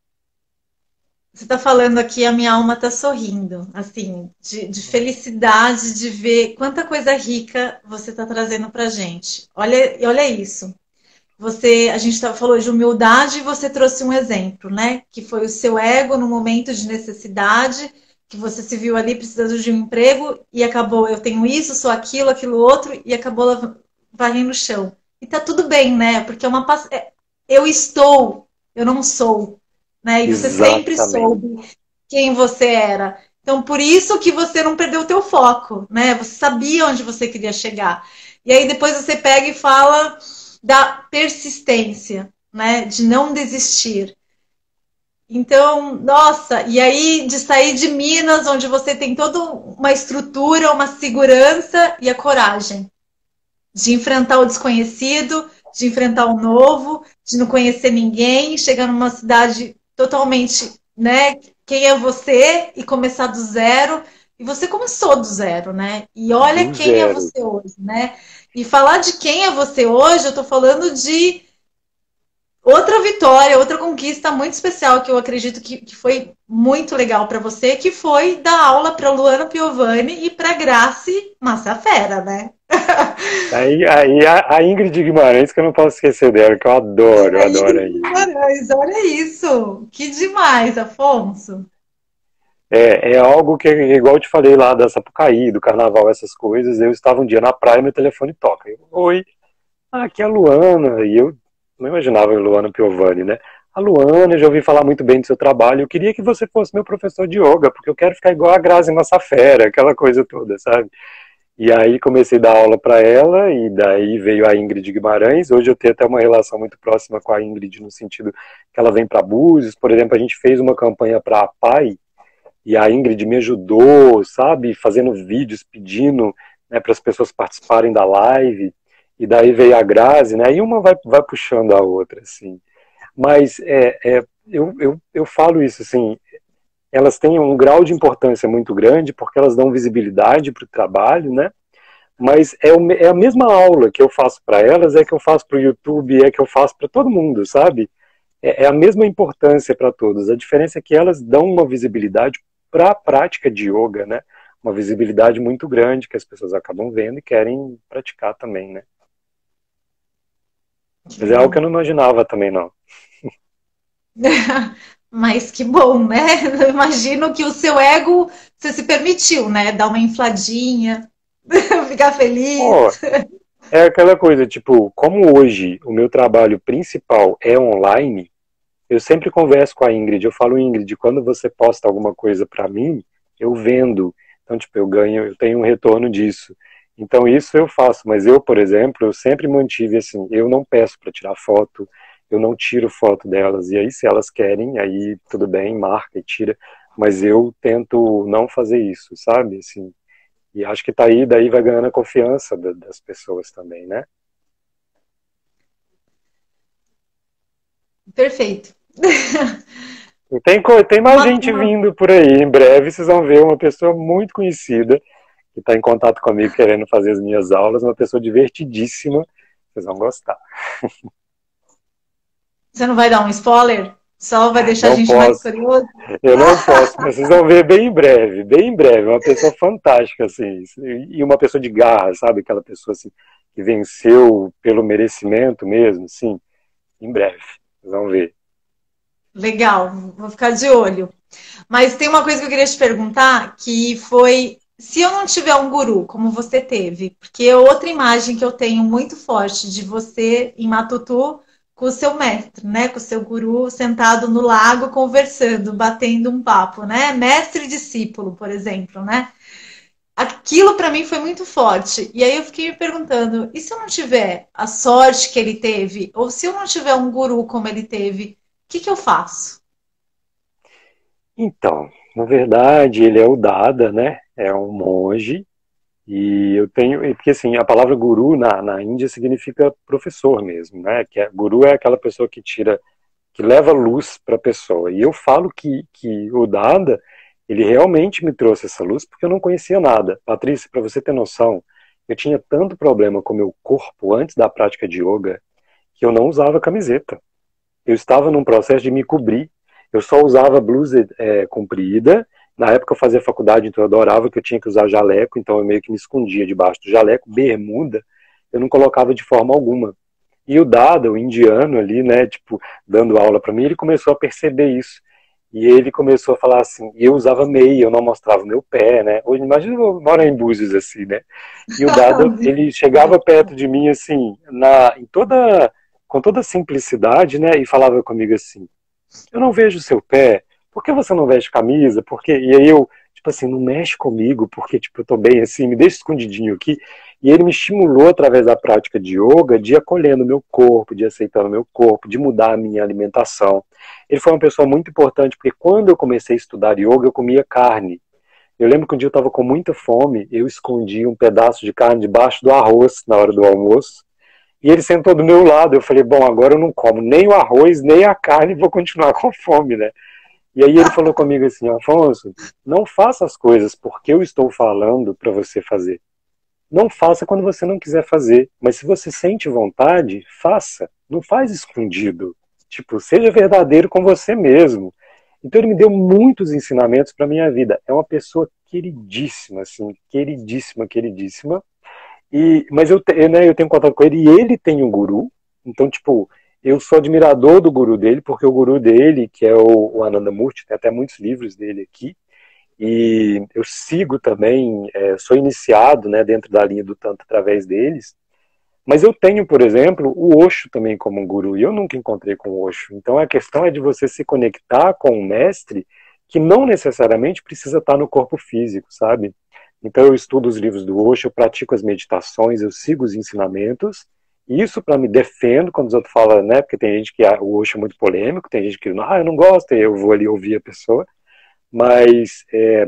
você está falando aqui, a minha alma está sorrindo, assim, de, de felicidade de ver quanta coisa rica você está trazendo para gente. Olha, olha isso. Você, a gente tá, falou de humildade e você trouxe um exemplo, né? Que foi o seu ego no momento de necessidade, que você se viu ali precisando de um emprego e acabou, eu tenho isso, sou aquilo, aquilo outro, e acabou varrendo o chão. E tá tudo bem, né? Porque é uma é, eu estou, eu não sou, né? E você sempre Exatamente. soube quem você era. Então, por isso que você não perdeu o teu foco, né? Você sabia onde você queria chegar. E aí depois você pega e fala da persistência, né? De não desistir. Então, nossa, e aí de sair de Minas, onde você tem toda uma estrutura, uma segurança e a coragem de enfrentar o desconhecido, de enfrentar o novo, de não conhecer ninguém, chegar numa cidade totalmente, né? Quem é você e começar do zero. E você começou do zero, né? E olha Do quem é zero. você hoje, né? E falar de quem é você hoje, eu tô falando de outra vitória, outra conquista muito especial que eu acredito que, que foi muito legal para você, que foi dar aula para Luana Piovani e para Grace Massafera, né? Aí, aí a, a Ingrid Guimarães, que eu não posso esquecer dela, que eu adoro, eu Aí, adoro a Ingrid. Guimarães, olha isso! Que demais, Afonso! É, é algo que, igual eu te falei lá da Sapucaí, do carnaval, essas coisas, eu estava um dia na praia e meu telefone toca. Eu, Oi, ah, aqui é a Luana, e eu não imaginava a Luana Piovani, né? A Luana, eu já ouvi falar muito bem do seu trabalho, eu queria que você fosse meu professor de yoga, porque eu quero ficar igual a Grazi Massafera, aquela coisa toda, sabe? E aí comecei a dar aula para ela, e daí veio a Ingrid Guimarães. Hoje eu tenho até uma relação muito próxima com a Ingrid, no sentido que ela vem para Búzios. Por exemplo, a gente fez uma campanha para a PAI, e a Ingrid me ajudou, sabe, fazendo vídeos, pedindo, né, para as pessoas participarem da live. E daí veio a Grazi, né, e uma vai, vai puxando a outra, assim. Mas é, é, eu, eu, eu falo isso, assim, elas têm um grau de importância muito grande, porque elas dão visibilidade para o trabalho, né? Mas é, o, é a mesma aula que eu faço para elas, é que eu faço para o YouTube, é que eu faço para todo mundo, sabe? É, é a mesma importância para todos. A diferença é que elas dão uma visibilidade para a prática de yoga, né? Uma visibilidade muito grande que as pessoas acabam vendo e querem praticar também, né? Que Mas é algo que legal. eu não imaginava também, não. Mas que bom, né? Eu imagino que o seu ego você se permitiu, né? Dar uma infladinha, ficar Ó, feliz. é aquela coisa, tipo, como hoje o meu trabalho principal é online, eu sempre converso com a Ingrid, eu falo, Ingrid, quando você posta alguma coisa para mim, eu vendo. Então, tipo, eu ganho, eu tenho um retorno disso. Então, isso eu faço, mas eu, por exemplo, eu sempre mantive assim, eu não peço para tirar foto, eu não tiro foto delas, e aí se elas querem, aí tudo bem, marca e tira, mas eu tento não fazer isso, sabe? Assim, e acho que tá aí, daí vai ganhando a confiança da- das pessoas também, né? Perfeito. E tem, co- tem mais Uma, gente uma- vindo por aí, em breve vocês vão ver uma pessoa muito conhecida que está em contato comigo querendo fazer as minhas aulas, uma pessoa divertidíssima, vocês vão gostar. Você não vai dar um spoiler? Só vai deixar a Não gente mais posso, curioso? eu não posso, mas vocês vão ver bem em breve, bem em breve, uma pessoa fantástica, assim, e uma pessoa de garra, sabe, aquela pessoa assim, que venceu pelo merecimento mesmo, assim, em breve, vocês vão ver. Legal, vou ficar de olho. Mas tem uma coisa que eu queria te perguntar, que foi se eu não tiver um guru, como você teve, porque é outra imagem que eu tenho muito forte de você em Matutu com o seu mestre, né? Com o seu guru sentado no lago conversando, batendo um papo, né? Mestre e discípulo, por exemplo, né? Aquilo para mim foi muito forte. E aí eu fiquei me perguntando, e se eu não tiver a sorte que ele teve, ou se eu não tiver um guru como ele teve, o que que eu faço? Então, na verdade, ele é o Dada, né, é um monge. E eu tenho, e porque assim, a palavra guru na, na Índia significa professor mesmo, né? Que é, guru é aquela pessoa que tira, que leva luz para a pessoa. E eu falo que, que o Dada, ele realmente me trouxe essa luz porque eu não conhecia nada. Patrícia, para você ter noção, eu tinha tanto problema com o meu corpo antes da prática de yoga que eu não usava camiseta. Eu estava num processo de me cobrir. Eu só usava blusa é, comprida. Na época eu fazia faculdade, então eu adorava que eu tinha que usar jaleco, então eu meio que me escondia debaixo do jaleco. Bermuda, eu não colocava de forma alguma. E o Dada, o indiano ali, né, tipo, dando aula para mim, ele começou a perceber isso. E ele começou a falar assim, e eu usava meia, eu não mostrava o meu pé, né? Hoje, imagina eu moro em Búzios assim, né? E o Dada, ele chegava perto de mim assim, na, em toda, com toda simplicidade, né? E falava comigo assim, eu não vejo o seu pé, por que você não veste camisa? Porque e aí eu, tipo assim, não mexe comigo, porque tipo, eu tô bem assim, me deixa escondidinho aqui. E ele me estimulou através da prática de yoga, de ir acolhendo o meu corpo, de aceitando o meu corpo, de mudar a minha alimentação. Ele foi uma pessoa muito importante, porque quando eu comecei a estudar yoga, eu comia carne. Eu lembro que um dia eu estava com muita fome, eu escondi um pedaço de carne debaixo do arroz na hora do almoço, e ele sentou do meu lado. Eu falei, bom, agora eu não como nem o arroz, nem a carne, vou continuar com fome, né? E aí ele falou comigo assim, Afonso, não faça as coisas porque eu estou falando para você fazer. Não faça quando você não quiser fazer, mas se você sente vontade, faça. Não faz escondido. Tipo, seja verdadeiro com você mesmo. Então ele me deu muitos ensinamentos para minha vida. É uma pessoa queridíssima, assim, queridíssima, queridíssima. E, mas eu, te- né, eu tenho contato com ele e ele tem um guru. Então, tipo, eu sou admirador do guru dele, porque o guru dele, que é o, o Ananda Murti, tem até muitos livros dele aqui, e eu sigo também, é, sou iniciado, né, dentro da linha do Tantra através deles, mas eu tenho, por exemplo, o Osho também como um guru, e eu nunca encontrei com o Osho. Então a questão é de você se conectar com um mestre que não necessariamente precisa estar no corpo físico, sabe? Então eu estudo os livros do Osho, eu pratico as meditações, eu sigo os ensinamentos, e isso para me defendo quando os outros falam, né, porque tem gente que ah, o Osho é muito polêmico, tem gente que, ah, eu não gosto, e eu vou ali ouvir a pessoa, mas é,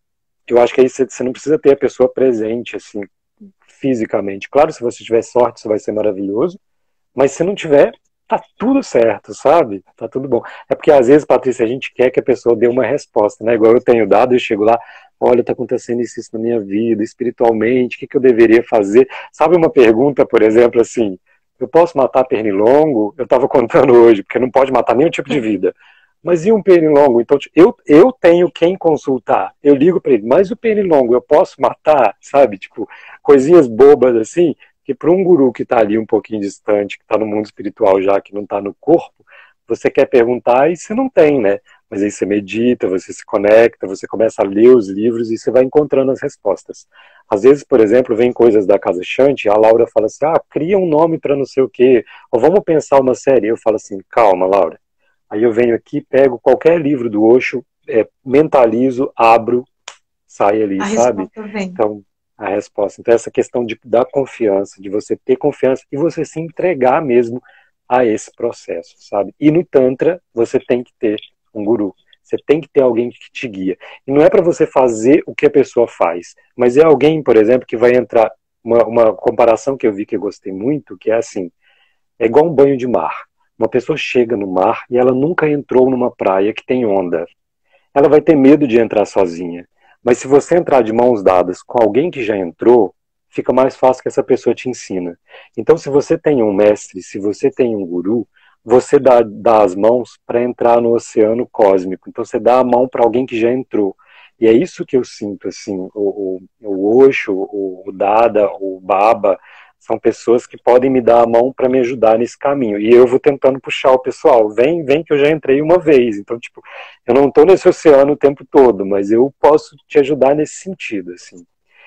eu acho que aí você não precisa ter a pessoa presente, assim, fisicamente. Claro, se você tiver sorte, isso vai ser maravilhoso, mas se não tiver, tá tudo certo, sabe? Tá tudo bom. É porque às vezes, Patrícia, a gente quer que a pessoa dê uma resposta, né? Igual eu tenho dado, eu chego lá, olha, tá acontecendo isso, isso na minha vida, espiritualmente, o que, que eu deveria fazer? Sabe uma pergunta, por exemplo, assim, eu posso matar pernilongo? Eu estava contando hoje, porque não pode matar nenhum tipo de vida. Mas e um pernilongo? Então, tipo, eu, eu tenho quem consultar. Eu ligo para ele, mas o pernilongo eu posso matar? Sabe? Tipo, coisinhas bobas assim, que para um guru que está ali um pouquinho distante, que está no mundo espiritual já, que não está no corpo, você quer perguntar e você não tem, né? Mas aí você medita, você se conecta, você começa a ler os livros e você vai encontrando as respostas. Às vezes, por exemplo, vem coisas da Casa Shanti, a Laura fala assim, ah, cria um nome para não sei o quê, ou vamos pensar uma série. Eu falo assim, calma, Laura. Aí eu venho aqui, pego qualquer livro do Osho, é, mentalizo, abro, sai ali, A sabe? resposta vem. Então, a resposta. Então, essa questão de, da confiança, de você ter confiança e você se entregar mesmo a esse processo, sabe? E no Tantra, você tem que ter um guru. Você tem que ter alguém que te guia. E não é para você fazer o que a pessoa faz, mas é alguém, por exemplo, que vai entrar. Uma, uma comparação que eu vi que eu gostei muito, que é assim: é igual um banho de mar. Uma pessoa chega no mar e ela nunca entrou numa praia que tem onda. Ela vai ter medo de entrar sozinha. Mas se você entrar de mãos dadas com alguém que já entrou, fica mais fácil que essa pessoa te ensina. Então, se você tem um mestre, se você tem um guru, você dá, dá as mãos para entrar no oceano cósmico. Então, você dá a mão para alguém que já entrou. E é isso que eu sinto, assim, o, o, o Osho, o, o Dada, o Baba, são pessoas que podem me dar a mão para me ajudar nesse caminho. E eu vou tentando puxar o pessoal. Vem, vem que eu já entrei uma vez. Então, tipo, eu não estou nesse oceano o tempo todo, mas eu posso te ajudar nesse sentido, assim.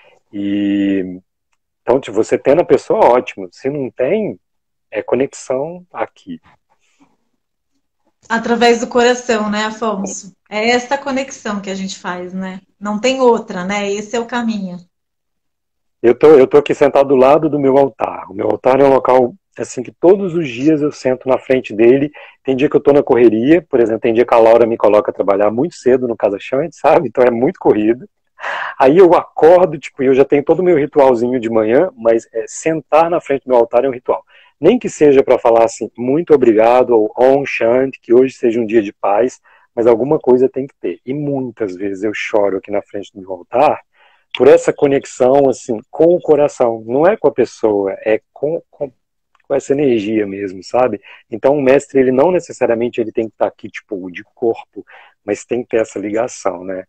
E então, tipo, você tendo a pessoa, ótimo. Se não tem, é conexão aqui. Através do coração, né, Afonso? É essa conexão que a gente faz, né? Não tem outra, né? Esse é o caminho. Eu tô, eu tô aqui sentado do lado do meu altar. O meu altar é um local assim que todos os dias eu sento na frente dele. Tem dia que eu tô na correria, por exemplo, tem dia que a Laura me coloca a trabalhar muito cedo no Casa Chante, sabe? Então é muito corrido. Aí eu acordo, tipo, eu já tenho todo o meu ritualzinho de manhã, mas é, sentar na frente do meu altar é um ritual. Nem que seja para falar assim, muito obrigado, ou Om Shanti, que hoje seja um dia de paz, mas alguma coisa tem que ter. E muitas vezes eu choro aqui na frente do meu altar por essa conexão, assim, com o coração. Não é com a pessoa, é com, com, com essa energia mesmo, sabe? Então o mestre, ele não necessariamente ele tem que estar aqui, tipo, de corpo, mas tem que ter essa ligação, né?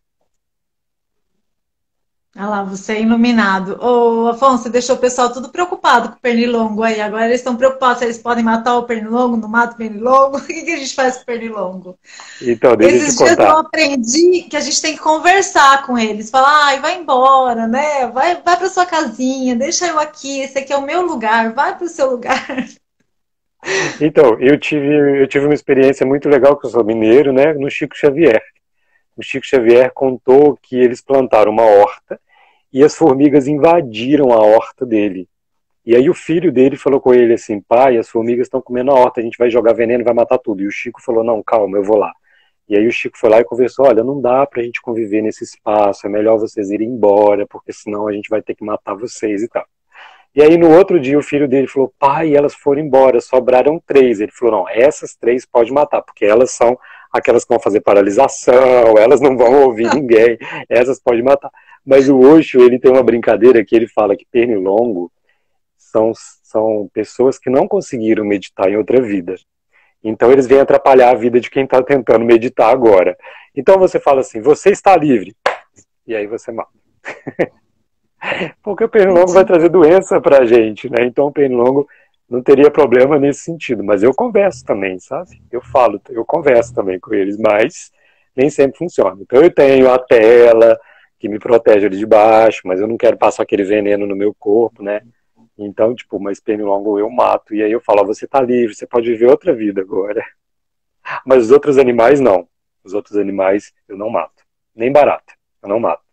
Olha lá, você é iluminado. Ô, Afonso, você deixou o pessoal tudo preocupado com o pernilongo aí. Agora eles estão preocupados se eles podem matar o pernilongo, não mata o pernilongo. O que que a gente faz com o pernilongo? Então, deixa eu te Esses dias eu contar. aprendi que a gente tem que conversar com eles. Falar, ai, vai embora, né? Vai, vai para sua casinha, deixa eu aqui. Esse aqui é o meu lugar, vai para o seu lugar. Então, eu tive, eu tive uma experiência muito legal, que eu sou mineiro, né, no Chico Xavier. O Chico Xavier contou que eles plantaram uma horta e as formigas invadiram a horta dele. E aí o filho dele falou com ele assim, pai, as formigas estão comendo a horta, a gente vai jogar veneno e vai matar tudo. E o Chico falou, não, calma, eu vou lá. E aí o Chico foi lá e conversou, olha, não dá pra gente conviver nesse espaço, é melhor vocês irem embora, porque senão a gente vai ter que matar vocês e tal. E aí no outro dia o filho dele falou, pai, elas foram embora, sobraram três. Ele falou, não, essas três pode matar, porque elas são aquelas que vão fazer paralisação, elas não vão ouvir ninguém, essas pode matar. Mas o Osho, ele tem uma brincadeira que ele fala que pernilongo são, são pessoas que não conseguiram meditar em outra vida. Então eles vêm atrapalhar a vida de quem está tentando meditar agora. Então você fala assim, você está livre. E aí você mata. Porque o pernilongo vai trazer doença pra gente, né? Então o pernilongo não teria problema nesse sentido. Mas eu converso também, sabe? Eu falo, eu converso também com eles, mas nem sempre funciona. Então eu tenho a tela que me protege ali de baixo, mas eu não quero passar aquele veneno no meu corpo, né? Então, tipo, mas pernilongo eu mato. E aí eu falo, ó, você tá livre, você pode viver outra vida agora. Mas os outros animais, não. Os outros animais eu não mato. Nem barata, eu não mato.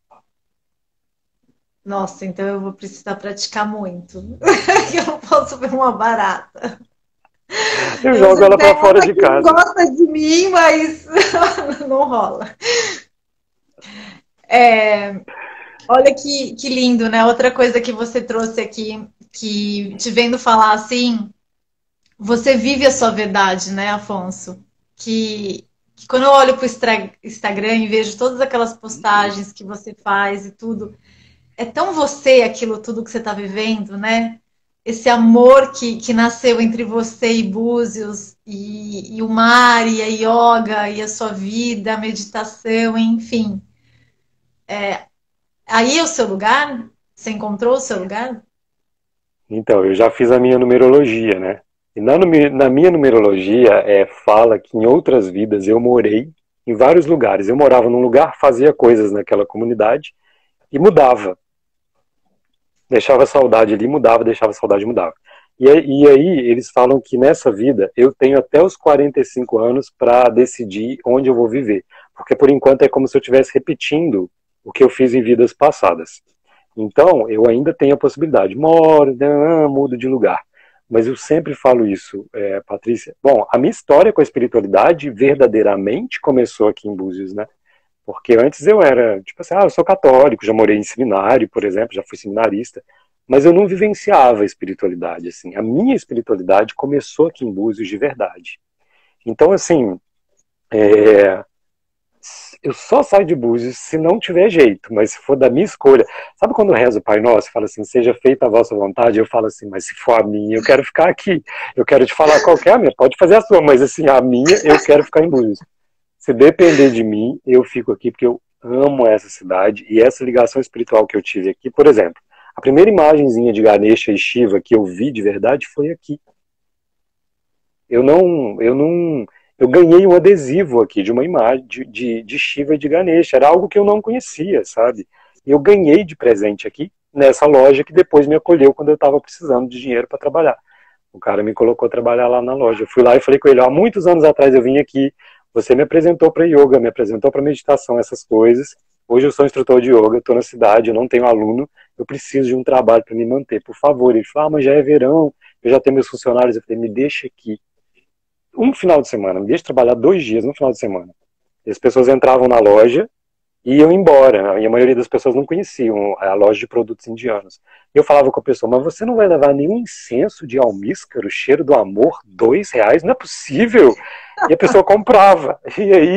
Nossa, então eu vou precisar praticar muito. Eu não posso ver uma barata. Eu Eu jogo sei ela que tem pra fora uma de que não casa. gosta de mim, mas não rola. É, olha que, que lindo, né? Outra coisa que você trouxe aqui, que te vendo falar assim, você vive a sua verdade, né, Afonso? Que, que quando eu olho para o Instagram e vejo todas aquelas postagens que você faz e tudo, é tão você aquilo tudo que você está vivendo, né? Esse amor que, que nasceu entre você e Búzios, e, e o mar, e a yoga, e a sua vida, a meditação, enfim. Aí é o seu lugar? Você encontrou o seu lugar? Então, eu já fiz a minha numerologia, né? E na, nume- na minha numerologia é, fala que em outras vidas eu morei em vários lugares. Eu morava num lugar, fazia coisas naquela comunidade e mudava. Deixava saudade ali, mudava, deixava saudade, mudava. E, aí- e aí eles falam que nessa vida eu tenho até os quarenta e cinco anos para decidir onde eu vou viver. Porque por enquanto é como se eu estivesse repetindo o que eu fiz em vidas passadas. Então, eu ainda tenho a possibilidade. Moro, né, mudo de lugar. Mas eu sempre falo isso, é, Patrícia. Bom, a minha história com a espiritualidade verdadeiramente começou aqui em Búzios, né? Porque antes eu era, tipo assim, ah, eu sou católico, já morei em seminário, por exemplo, já fui seminarista, mas eu não vivenciava a espiritualidade, assim. A minha espiritualidade começou aqui em Búzios de verdade. Então, assim, é, eu só saio de Búzios se não tiver jeito, mas se for da minha escolha. Sabe quando eu rezo o Pai Nosso e fala assim, seja feita a vossa vontade? Eu falo assim, mas se for a minha, eu quero ficar aqui. Eu quero te falar qual que é a minha, pode fazer a sua, mas assim, a minha, eu quero ficar em Búzios. Se depender de mim, eu fico aqui porque eu amo essa cidade e essa ligação espiritual que eu tive aqui. Por exemplo, a primeira imagenzinha de Ganesha e Shiva que eu vi de verdade foi aqui. Eu não, eu não, eu ganhei um adesivo aqui de uma imagem de, de, de Shiva e de Ganesha. Era algo que eu não conhecia, sabe? E eu ganhei de presente aqui nessa loja que depois me acolheu quando eu estava precisando de dinheiro para trabalhar. O cara me colocou a trabalhar lá na loja. Eu fui lá e falei com ele, há muitos anos atrás eu vim aqui, você me apresentou para yoga, me apresentou para meditação, essas coisas. Hoje eu sou instrutor de yoga, estou na cidade, eu não tenho aluno, eu preciso de um trabalho para me manter, por favor. Ele falou, ah, mas já é verão, eu já tenho meus funcionários. Eu falei, me deixa aqui um final de semana, me deixa trabalhar dois dias no final de semana. E as pessoas entravam na loja e iam embora, e a maioria das pessoas não conheciam a loja de produtos indianos. Eu falava com a pessoa, mas você não vai levar nenhum incenso de almíscar, o cheiro do amor, dois reais? Não é possível! E a pessoa comprava. E aí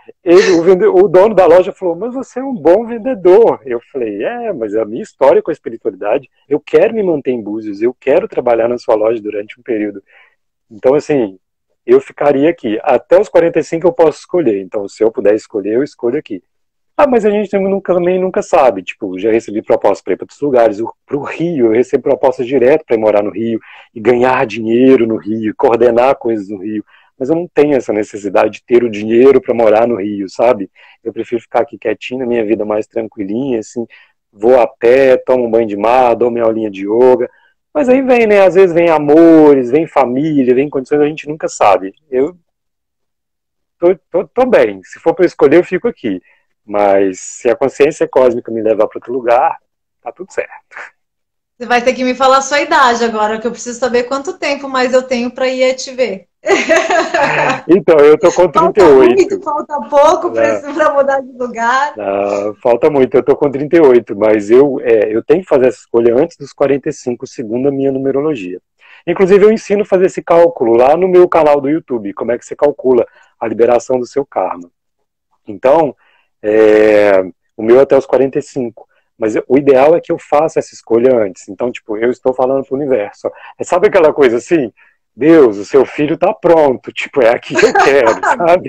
Ele, o, vende, o dono da loja falou, mas você é um bom vendedor. Eu falei, é, mas a minha história com a espiritualidade, eu quero me manter em Búzios, eu quero trabalhar na sua loja durante um período. Então, assim, eu ficaria aqui. Até os quarenta e cinco eu posso escolher. Então, se eu puder escolher, eu escolho aqui. Ah, mas a gente nunca, também nunca sabe. Tipo, já recebi propostas para ir para outros lugares. Para o Rio, eu recebo propostas direto para ir morar no Rio e ganhar dinheiro no Rio, coordenar coisas no Rio. Mas eu não tenho essa necessidade de ter o dinheiro para morar no Rio, sabe? Eu prefiro ficar aqui quietinho, na minha vida mais tranquilinha, assim. Vou a pé, tomo um banho de mar, dou minha aulinha de yoga. Mas aí vem, né? Às vezes vem amores, vem família, vem condições, a gente nunca sabe. Eu tô, tô, tô bem. Se for para escolher, eu fico aqui. Mas se a consciência cósmica me levar para outro lugar, tá tudo certo. Você vai ter que me falar a sua idade agora, que eu preciso saber quanto tempo mais eu tenho para ir te ver. Então, eu tô com trinta e oito. Falta muito, falta pouco para mudar de lugar. Não, falta muito, eu tô com trinta e oito, mas eu, é, eu tenho que fazer essa escolha antes dos quarenta e cinco, segundo a minha numerologia. Inclusive, eu ensino a fazer esse cálculo lá no meu canal do YouTube, como é que você calcula a liberação do seu karma. Então, é, o meu é até os quarenta e cinco. Mas o ideal é que eu faça essa escolha antes. Então, tipo, eu estou falando pro universo. É, sabe aquela coisa assim? Deus, o seu filho tá pronto. Tipo, é aqui que eu quero, sabe?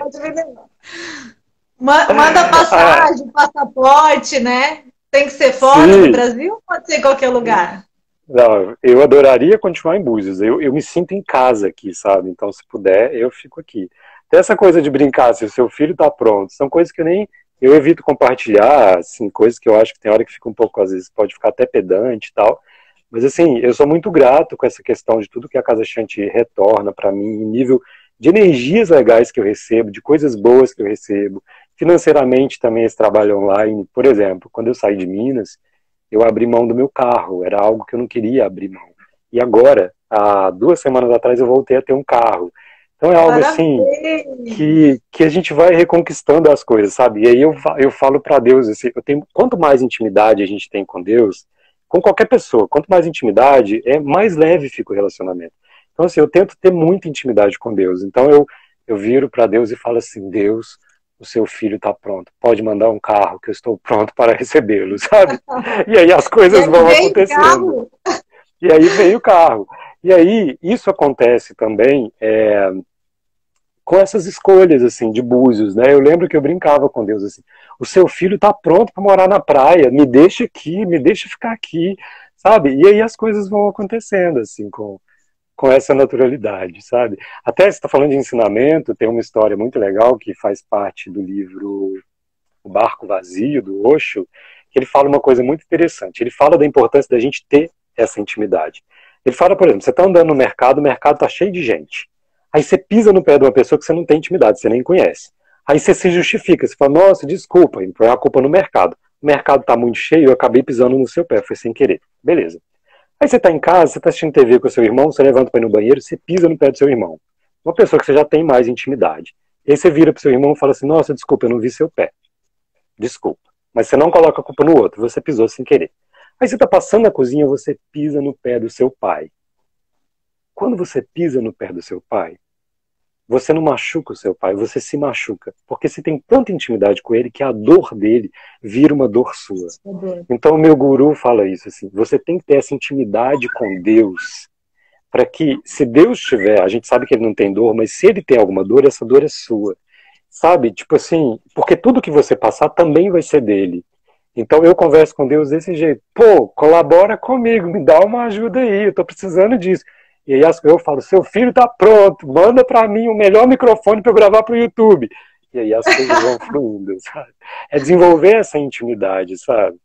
Manda passagem, passaporte, né? Tem que ser fora Sim. do Brasil ou pode ser em qualquer lugar? Não, eu adoraria continuar em Búzios. Eu, eu me sinto em casa aqui, sabe? Então, se puder, eu fico aqui. Até essa coisa de brincar, se o seu filho tá pronto, são coisas que eu nem... Eu evito compartilhar, assim, coisas que eu acho que tem hora que fica um pouco, às vezes, pode ficar até pedante e tal. Mas, assim, eu sou muito grato com essa questão de tudo que a Casa Shanti retorna para mim, em nível de energias legais que eu recebo, de coisas boas que eu recebo. Financeiramente também esse trabalho online. Por exemplo, quando eu saí de Minas, eu abri mão do meu carro. Era algo que eu não queria abrir mão. E agora, há duas semanas atrás, eu voltei a ter um carro. Então é algo Parabéns. assim que, que a gente vai reconquistando as coisas, sabe? E aí eu, eu falo para Deus, assim, eu tenho, quanto mais intimidade a gente tem com Deus, com qualquer pessoa, quanto mais intimidade, é mais leve fica o relacionamento. Então assim, eu tento ter muita intimidade com Deus. Então eu, eu viro para Deus e falo assim, Deus, o seu filho está pronto, pode mandar um carro que eu estou pronto para recebê-lo, sabe? E aí as coisas vão acontecendo. E aí vem o carro. E aí isso acontece também... É, com essas escolhas, assim, de Búzios, né? Eu lembro que eu brincava com Deus, assim, o seu filho tá pronto para morar na praia, me deixa aqui, me deixa ficar aqui, sabe? E aí as coisas vão acontecendo, assim, com, com essa naturalidade, sabe? Até você tá falando de ensinamento, tem uma história muito legal que faz parte do livro O Barco Vazio, do Osho, que ele fala uma coisa muito interessante. Ele fala da importância da gente ter essa intimidade. Ele fala, por exemplo, você tá andando no mercado, o mercado tá cheio de gente. Aí você pisa no pé de uma pessoa que você não tem intimidade, você nem conhece. Aí você se justifica, você fala, nossa, desculpa, e põe a culpa no mercado. O mercado tá muito cheio, eu acabei pisando no seu pé, foi sem querer. Beleza. Aí você tá em casa, você tá assistindo T V com o seu irmão, você levanta para ir no banheiro, você pisa no pé do seu irmão. Uma pessoa que você já tem mais intimidade. E aí você vira pro seu irmão e fala assim, nossa, desculpa, eu não vi seu pé. Desculpa. Mas você não coloca a culpa no outro, você pisou sem querer. Aí você tá passando na cozinha, você pisa no pé do seu pai. Quando você pisa no pé do seu pai, você não machuca o seu pai, você se machuca. Porque você tem tanta intimidade com ele que a dor dele vira uma dor sua. Então o meu guru fala isso, assim, você tem que ter essa intimidade com Deus, para que, se Deus tiver, a gente sabe que ele não tem dor, mas se ele tem alguma dor, essa dor é sua. Sabe? Tipo assim, porque tudo que você passar também vai ser dele. Então eu converso com Deus desse jeito. Pô, colabora comigo, me dá uma ajuda aí, eu tô precisando disso. E aí eu falo, seu filho tá pronto, manda pra mim o melhor microfone pra eu gravar pro YouTube. E aí as coisas vão fluindo, sabe? É desenvolver essa intimidade, sabe?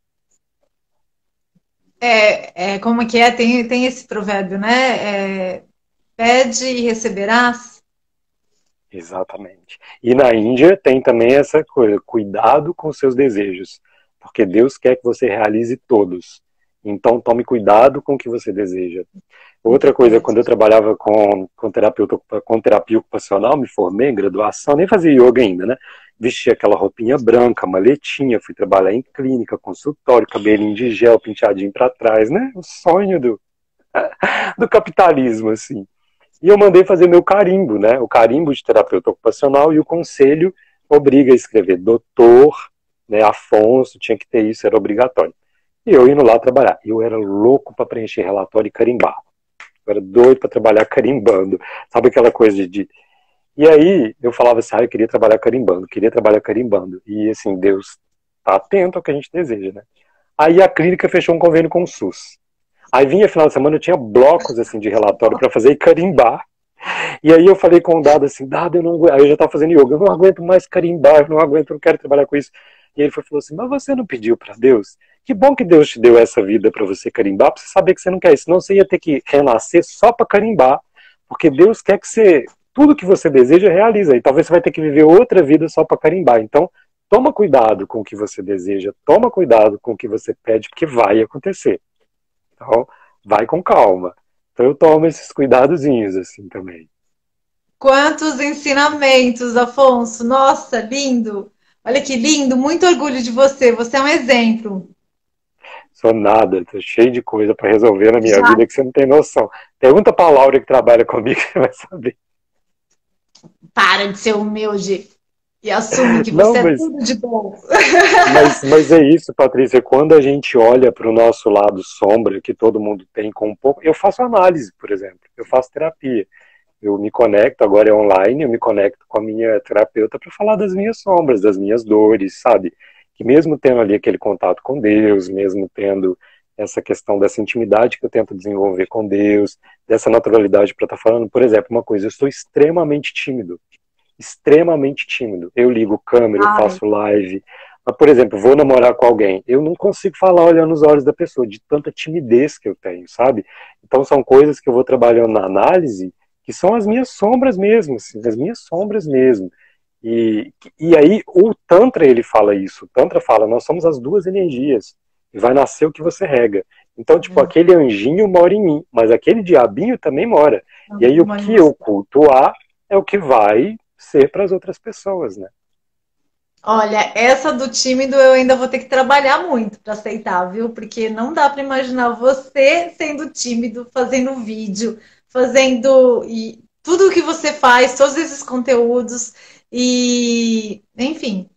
É, é como que é? Tem, tem esse provérbio, né? É, pede e receberás. Exatamente. E na Índia tem também essa coisa, cuidado com seus desejos, porque Deus quer que você realize todos. Então tome cuidado com o que você deseja. Outra coisa, quando eu trabalhava com, com, terapeuta, com terapia ocupacional, me formei em graduação, nem fazia yoga ainda, né? Vestia aquela roupinha branca, maletinha, fui trabalhar em clínica, consultório, cabelinho de gel, penteadinho para trás, né? O sonho do, do capitalismo, assim. E eu mandei fazer meu carimbo, né? O carimbo de terapeuta ocupacional e o conselho obriga a escrever doutor, né, Afonso, tinha que ter isso, era obrigatório. E eu indo lá trabalhar. Eu era louco para preencher relatório e carimbar. Eu era doido para trabalhar carimbando. Sabe aquela coisa de, de... E aí eu falava assim, ah, eu queria trabalhar carimbando, queria trabalhar carimbando. E assim, Deus tá atento ao que a gente deseja, né? Aí a clínica fechou um convênio com o SUS. Aí vinha final de semana, eu tinha blocos assim de relatório para fazer e carimbar. E aí eu falei com o Dado assim, Dado, eu não aguento. Aí eu já tava fazendo yoga, eu não aguento mais carimbar, eu não aguento, eu não quero trabalhar com isso. E ele falou assim, mas você não pediu para Deus? Que bom que Deus te deu essa vida para você carimbar, para você saber que você não quer isso. Senão você ia ter que renascer só para carimbar, porque Deus quer que você, tudo que você deseja, realiza. E talvez você vai ter que viver outra vida só para carimbar. Então, toma cuidado com o que você deseja, toma cuidado com o que você pede, porque vai acontecer. Então, vai com calma. Então eu tomo esses cuidadozinhos assim também. Quantos ensinamentos, Afonso! Nossa, lindo! Olha que lindo, muito orgulho de você. Você é um exemplo. Sou nada, tô cheio de coisa para resolver na minha Já vida que você não tem noção. Pergunta pra Laura que trabalha comigo que você vai saber. para de ser humilde e assume que Não, você é mas, tudo de bom. mas, mas é isso, Patrícia. Quando a gente olha para o nosso lado sombra, que todo mundo tem com um pouco. Eu faço análise, por exemplo. Eu faço terapia. Eu me conecto, agora é online, eu me conecto com a minha terapeuta para falar das minhas sombras, das minhas dores, sabe? Que mesmo tendo ali aquele contato com Deus, mesmo tendo essa questão dessa intimidade que eu tento desenvolver com Deus, dessa naturalidade para estar falando, por exemplo, uma coisa, eu sou extremamente tímido, extremamente tímido. Eu ligo câmera, eu Ai, faço live, mas, por exemplo, vou namorar com alguém, eu não consigo falar olhando nos olhos da pessoa, de tanta timidez que eu tenho, sabe? Então são coisas que eu vou trabalhando na análise que são as minhas sombras mesmo, assim, as minhas sombras mesmo. E, e aí o Tantra ele fala isso, o Tantra fala, nós somos as duas energias, e vai nascer o que você rega. Então, tipo, aquele anjinho mora em mim, mas aquele diabinho também mora. E aí o que eu cultuar é o que vai ser para as outras pessoas, né? olha, essa do tímido eu ainda vou ter que trabalhar muito para aceitar, viu? Porque não dá para imaginar você sendo tímido, fazendo vídeo, fazendo e tudo o que você faz, todos esses conteúdos e, enfim,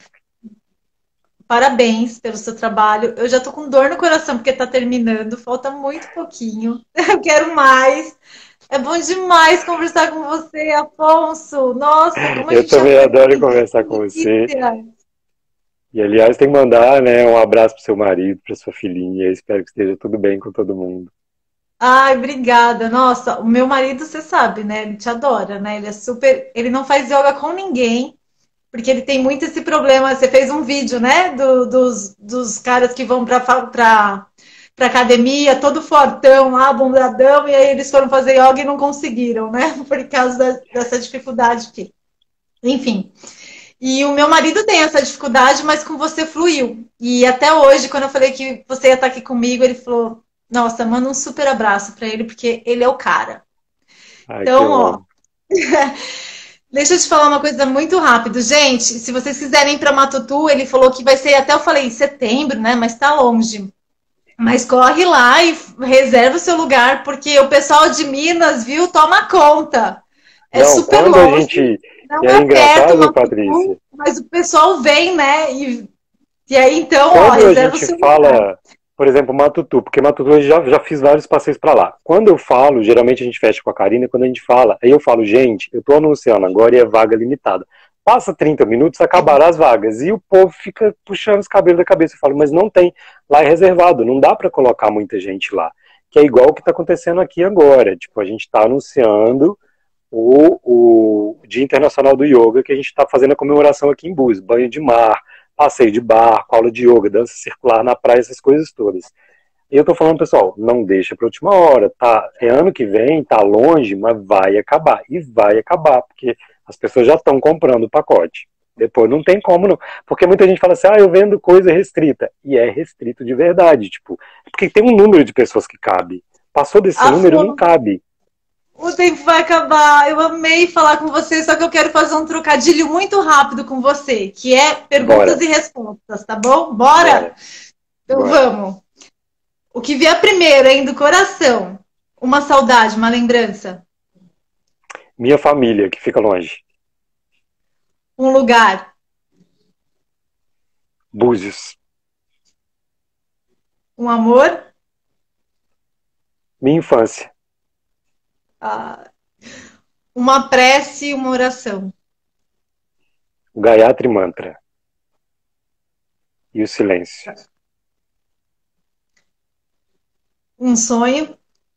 parabéns pelo seu trabalho. Eu já tô com dor no coração porque tá terminando, falta muito pouquinho. Eu quero mais. É bom demais conversar com você, Afonso. Nossa, como a Eu gente também adoro aprende. conversar Que com você. delícia. E, aliás, tem que mandar, né, um abraço pro seu marido, pra sua filhinha. Espero que esteja tudo bem com todo mundo. Ai, obrigada. Nossa, o meu marido, você sabe, né? Ele te adora, né? Ele é super. Ele não faz yoga com ninguém, porque ele tem muito esse problema. Você fez um vídeo, né? Do- dos, dos caras que vão pra, fa- pra, pra academia, todo fortão lá, bombadão, e aí eles foram fazer yoga e não conseguiram, né? Por causa da- dessa dificuldade aqui. Enfim. E o meu marido tem essa dificuldade, mas com você fluiu. E até hoje, quando eu falei que você ia estar aqui comigo, ele falou: Nossa, manda um super abraço para ele, porque ele é o cara. Ai, que Então, ó, bom. deixa eu te falar uma coisa muito rápido. Gente, se vocês quiserem ir para Matutu, ele falou que vai ser, até eu falei, em setembro, né? Mas tá longe. Mas corre lá e reserva o seu lugar, porque o pessoal de Minas, viu, toma conta. É Não, super quando a longe, gente. E não é é perto engraçado, Matutu, Patrícia, mas o pessoal vem, né? E E aí, então, ó, quando a reserva o gente seu lugar. fala, por exemplo, Matutu, porque Matutu eu já, já fiz vários passeios para lá. Quando eu falo, geralmente a gente fecha com a Karina, quando a gente fala, aí eu falo, gente, eu tô anunciando agora e é vaga limitada. Passa trinta minutos, acabaram as vagas. E o povo fica puxando os cabelos da cabeça. Eu falo, mas não tem. Lá é reservado, não dá para colocar muita gente lá. Que é igual o que está acontecendo aqui agora. Tipo, a gente está anunciando o, o Dia Internacional do Yoga, que a gente está fazendo a comemoração aqui em Búzios, banho de mar, passeio de barco, aula de yoga, dança circular na praia, essas coisas todas. E eu tô falando, pessoal, não deixa para última hora, tá? É ano que vem, tá longe, mas vai acabar. E vai acabar, porque as pessoas já estão comprando o pacote. Depois não tem como não. Porque muita gente fala assim, ah, eu vendo coisa restrita. E é restrito de verdade, tipo, porque tem um número de pessoas que cabe. Passou desse número, não Afonso, cabe. o tempo vai acabar. Eu amei falar com você, só que eu quero fazer um trocadilho muito rápido com você, que é perguntas Bora, e respostas, tá bom? Bora? bora, Então bora. vamos. O que vier primeiro, hein, do coração? Uma saudade, uma lembrança? Minha família, que fica longe. Um lugar? Búzios. Um amor? Minha infância. Ah, uma prece e uma oração. O Gayatri Mantra. E o silêncio. Um sonho?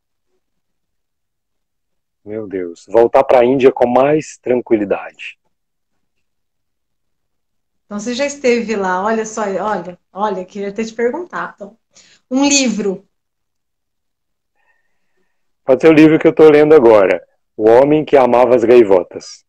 Meu Deus. Voltar para a Índia com mais tranquilidade. Então você já esteve lá, olha só, olha, olha, queria ter te perguntado. Um livro? Pode ser o livro que eu estou lendo agora. O Homem que Amava as Gaivotas.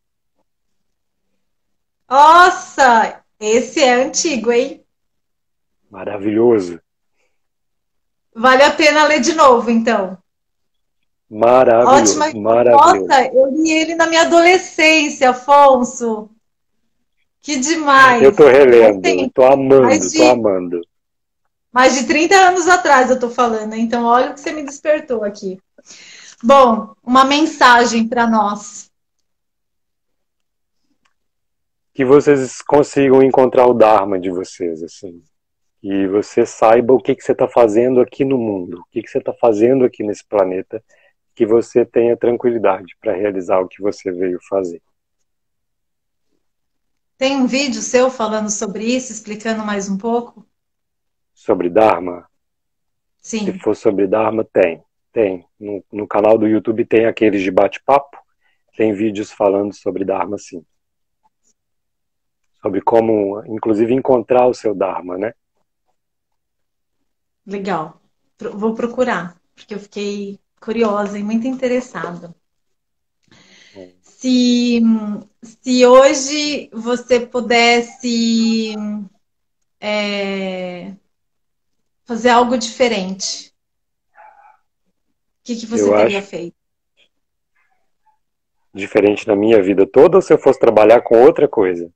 Nossa, esse é antigo, hein? Maravilhoso. Vale a pena ler de novo, então. Maravilhoso. Ótima. Maravilhoso. Nossa, eu li ele na minha adolescência, Afonso. Que Eu demais. estou Faz relendo. tempo. Estou amando. Mais Estou de, amando. mais de trinta anos atrás eu tô falando, né? Então olha o que você me despertou aqui. Bom, uma mensagem para nós. Que vocês consigam encontrar o Dharma de vocês, assim. E você saiba o que, que você está fazendo aqui no mundo, o que, que você está fazendo aqui nesse planeta, que você tenha tranquilidade para realizar o que você veio fazer. Tem um vídeo seu falando sobre isso, explicando mais um pouco? Sobre Dharma? Se Sim. for sobre Dharma, tem. Tem. No, no canal do YouTube tem aqueles de bate-papo, tem vídeos falando sobre Dharma, sim. Sobre como, inclusive, encontrar o seu Dharma, né? Legal. Vou procurar, porque eu fiquei curiosa e muito interessada. Se, se hoje você pudesse é, fazer algo diferente, o que, que você Eu teria acho feito? diferente na minha vida toda, ou se eu fosse trabalhar com outra coisa?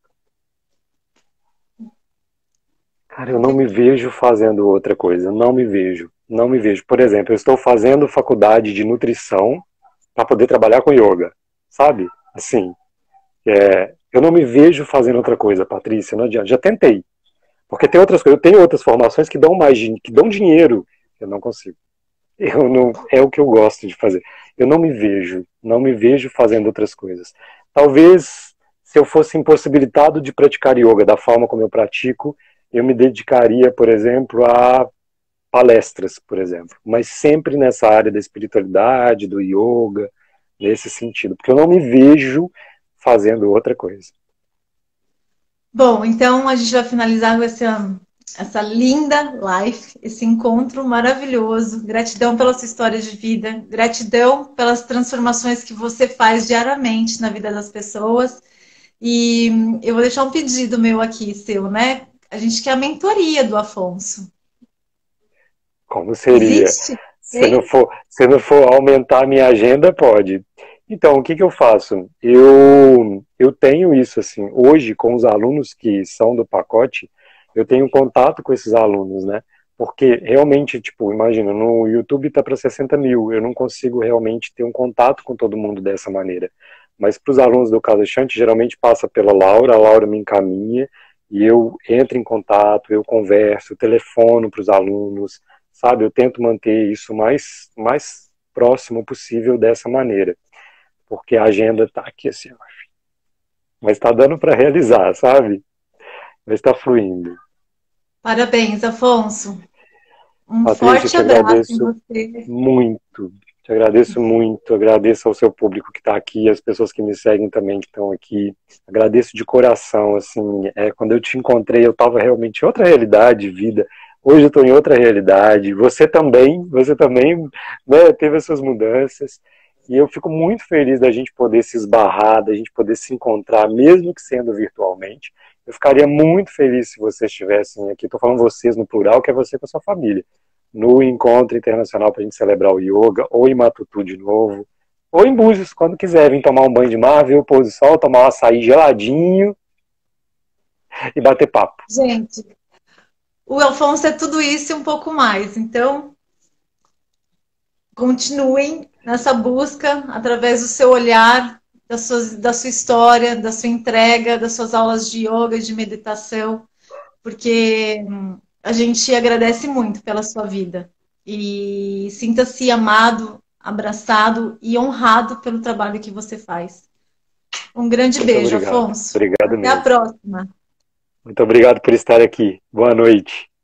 Cara, eu não me vejo fazendo outra coisa, não me vejo, não me vejo. Por exemplo, eu estou fazendo faculdade de nutrição para poder trabalhar com yoga, sabe? Assim, é, eu não me vejo fazendo outra coisa, Patrícia, não adianta. Já tentei, porque tem outras coisas, eu tenho outras formações que dão mais, que dão dinheiro, eu não consigo. Eu não, é o que eu gosto de fazer. Eu não me vejo, não me vejo fazendo outras coisas. Talvez, se eu fosse impossibilitado de praticar yoga da forma como eu pratico, eu me dedicaria, por exemplo, a palestras, por exemplo. Mas sempre nessa área da espiritualidade, do yoga, nesse sentido. Porque eu não me vejo fazendo outra coisa. Bom, então a gente vai finalizar com essa, essa linda live, esse encontro maravilhoso. Gratidão pela sua história de vida, gratidão pelas transformações que você faz diariamente na vida das pessoas. E eu vou deixar um pedido meu aqui, seu, né? A gente quer a mentoria do Afonso. Como seria? Existe? Se não Tem? for, se não for aumentar a minha agenda, pode. Então, o que, que eu faço? Eu, eu tenho isso, assim, hoje, com os alunos que são do pacote, eu tenho contato com esses alunos, né? Porque realmente, tipo, imagina, no YouTube tá para sessenta mil, eu não consigo realmente ter um contato com todo mundo dessa maneira. Mas para os alunos do Casa Chante, geralmente passa pela Laura, a Laura me encaminha, e eu entro em contato, eu converso, eu telefono para os alunos, sabe? Eu tento manter isso o mais, mais próximo possível dessa maneira. Porque a agenda está aqui assim, ó. Mas está dando para realizar, sabe? Mas está fluindo. Parabéns, Afonso. Um Patrícia, eu forte te abraço em agradeço você. muito. Te agradeço muito. Agradeço ao seu público que está aqui, as pessoas que me seguem também que estão aqui. Agradeço de coração. Assim, é, quando eu te encontrei, eu estava realmente em outra realidade, vida. Hoje eu estou em outra realidade. Você também, você também, né, teve as suas mudanças. E eu fico muito feliz da gente poder se esbarrar, da gente poder se encontrar, mesmo que sendo virtualmente. Eu ficaria muito feliz se vocês estivessem aqui. Estou falando vocês no plural, que é você com a sua família. No encontro internacional para a gente celebrar o yoga, ou em Matutu de novo, ou em Búzios, quando quiserem tomar um banho de mar, ver o pôr do sol, tomar um açaí geladinho e bater papo. Gente, o Afonso é tudo isso e um pouco mais. Então, continuem nessa busca através do seu olhar, da sua, da sua história, da sua entrega, das suas aulas de yoga, de meditação. porque hum, a gente agradece muito pela sua vida. E sinta-se amado, abraçado e honrado pelo trabalho que você faz. Um grande Muito beijo, obrigado. Afonso. Obrigado Até a mesmo. próxima. Muito obrigado por estar aqui. Boa noite.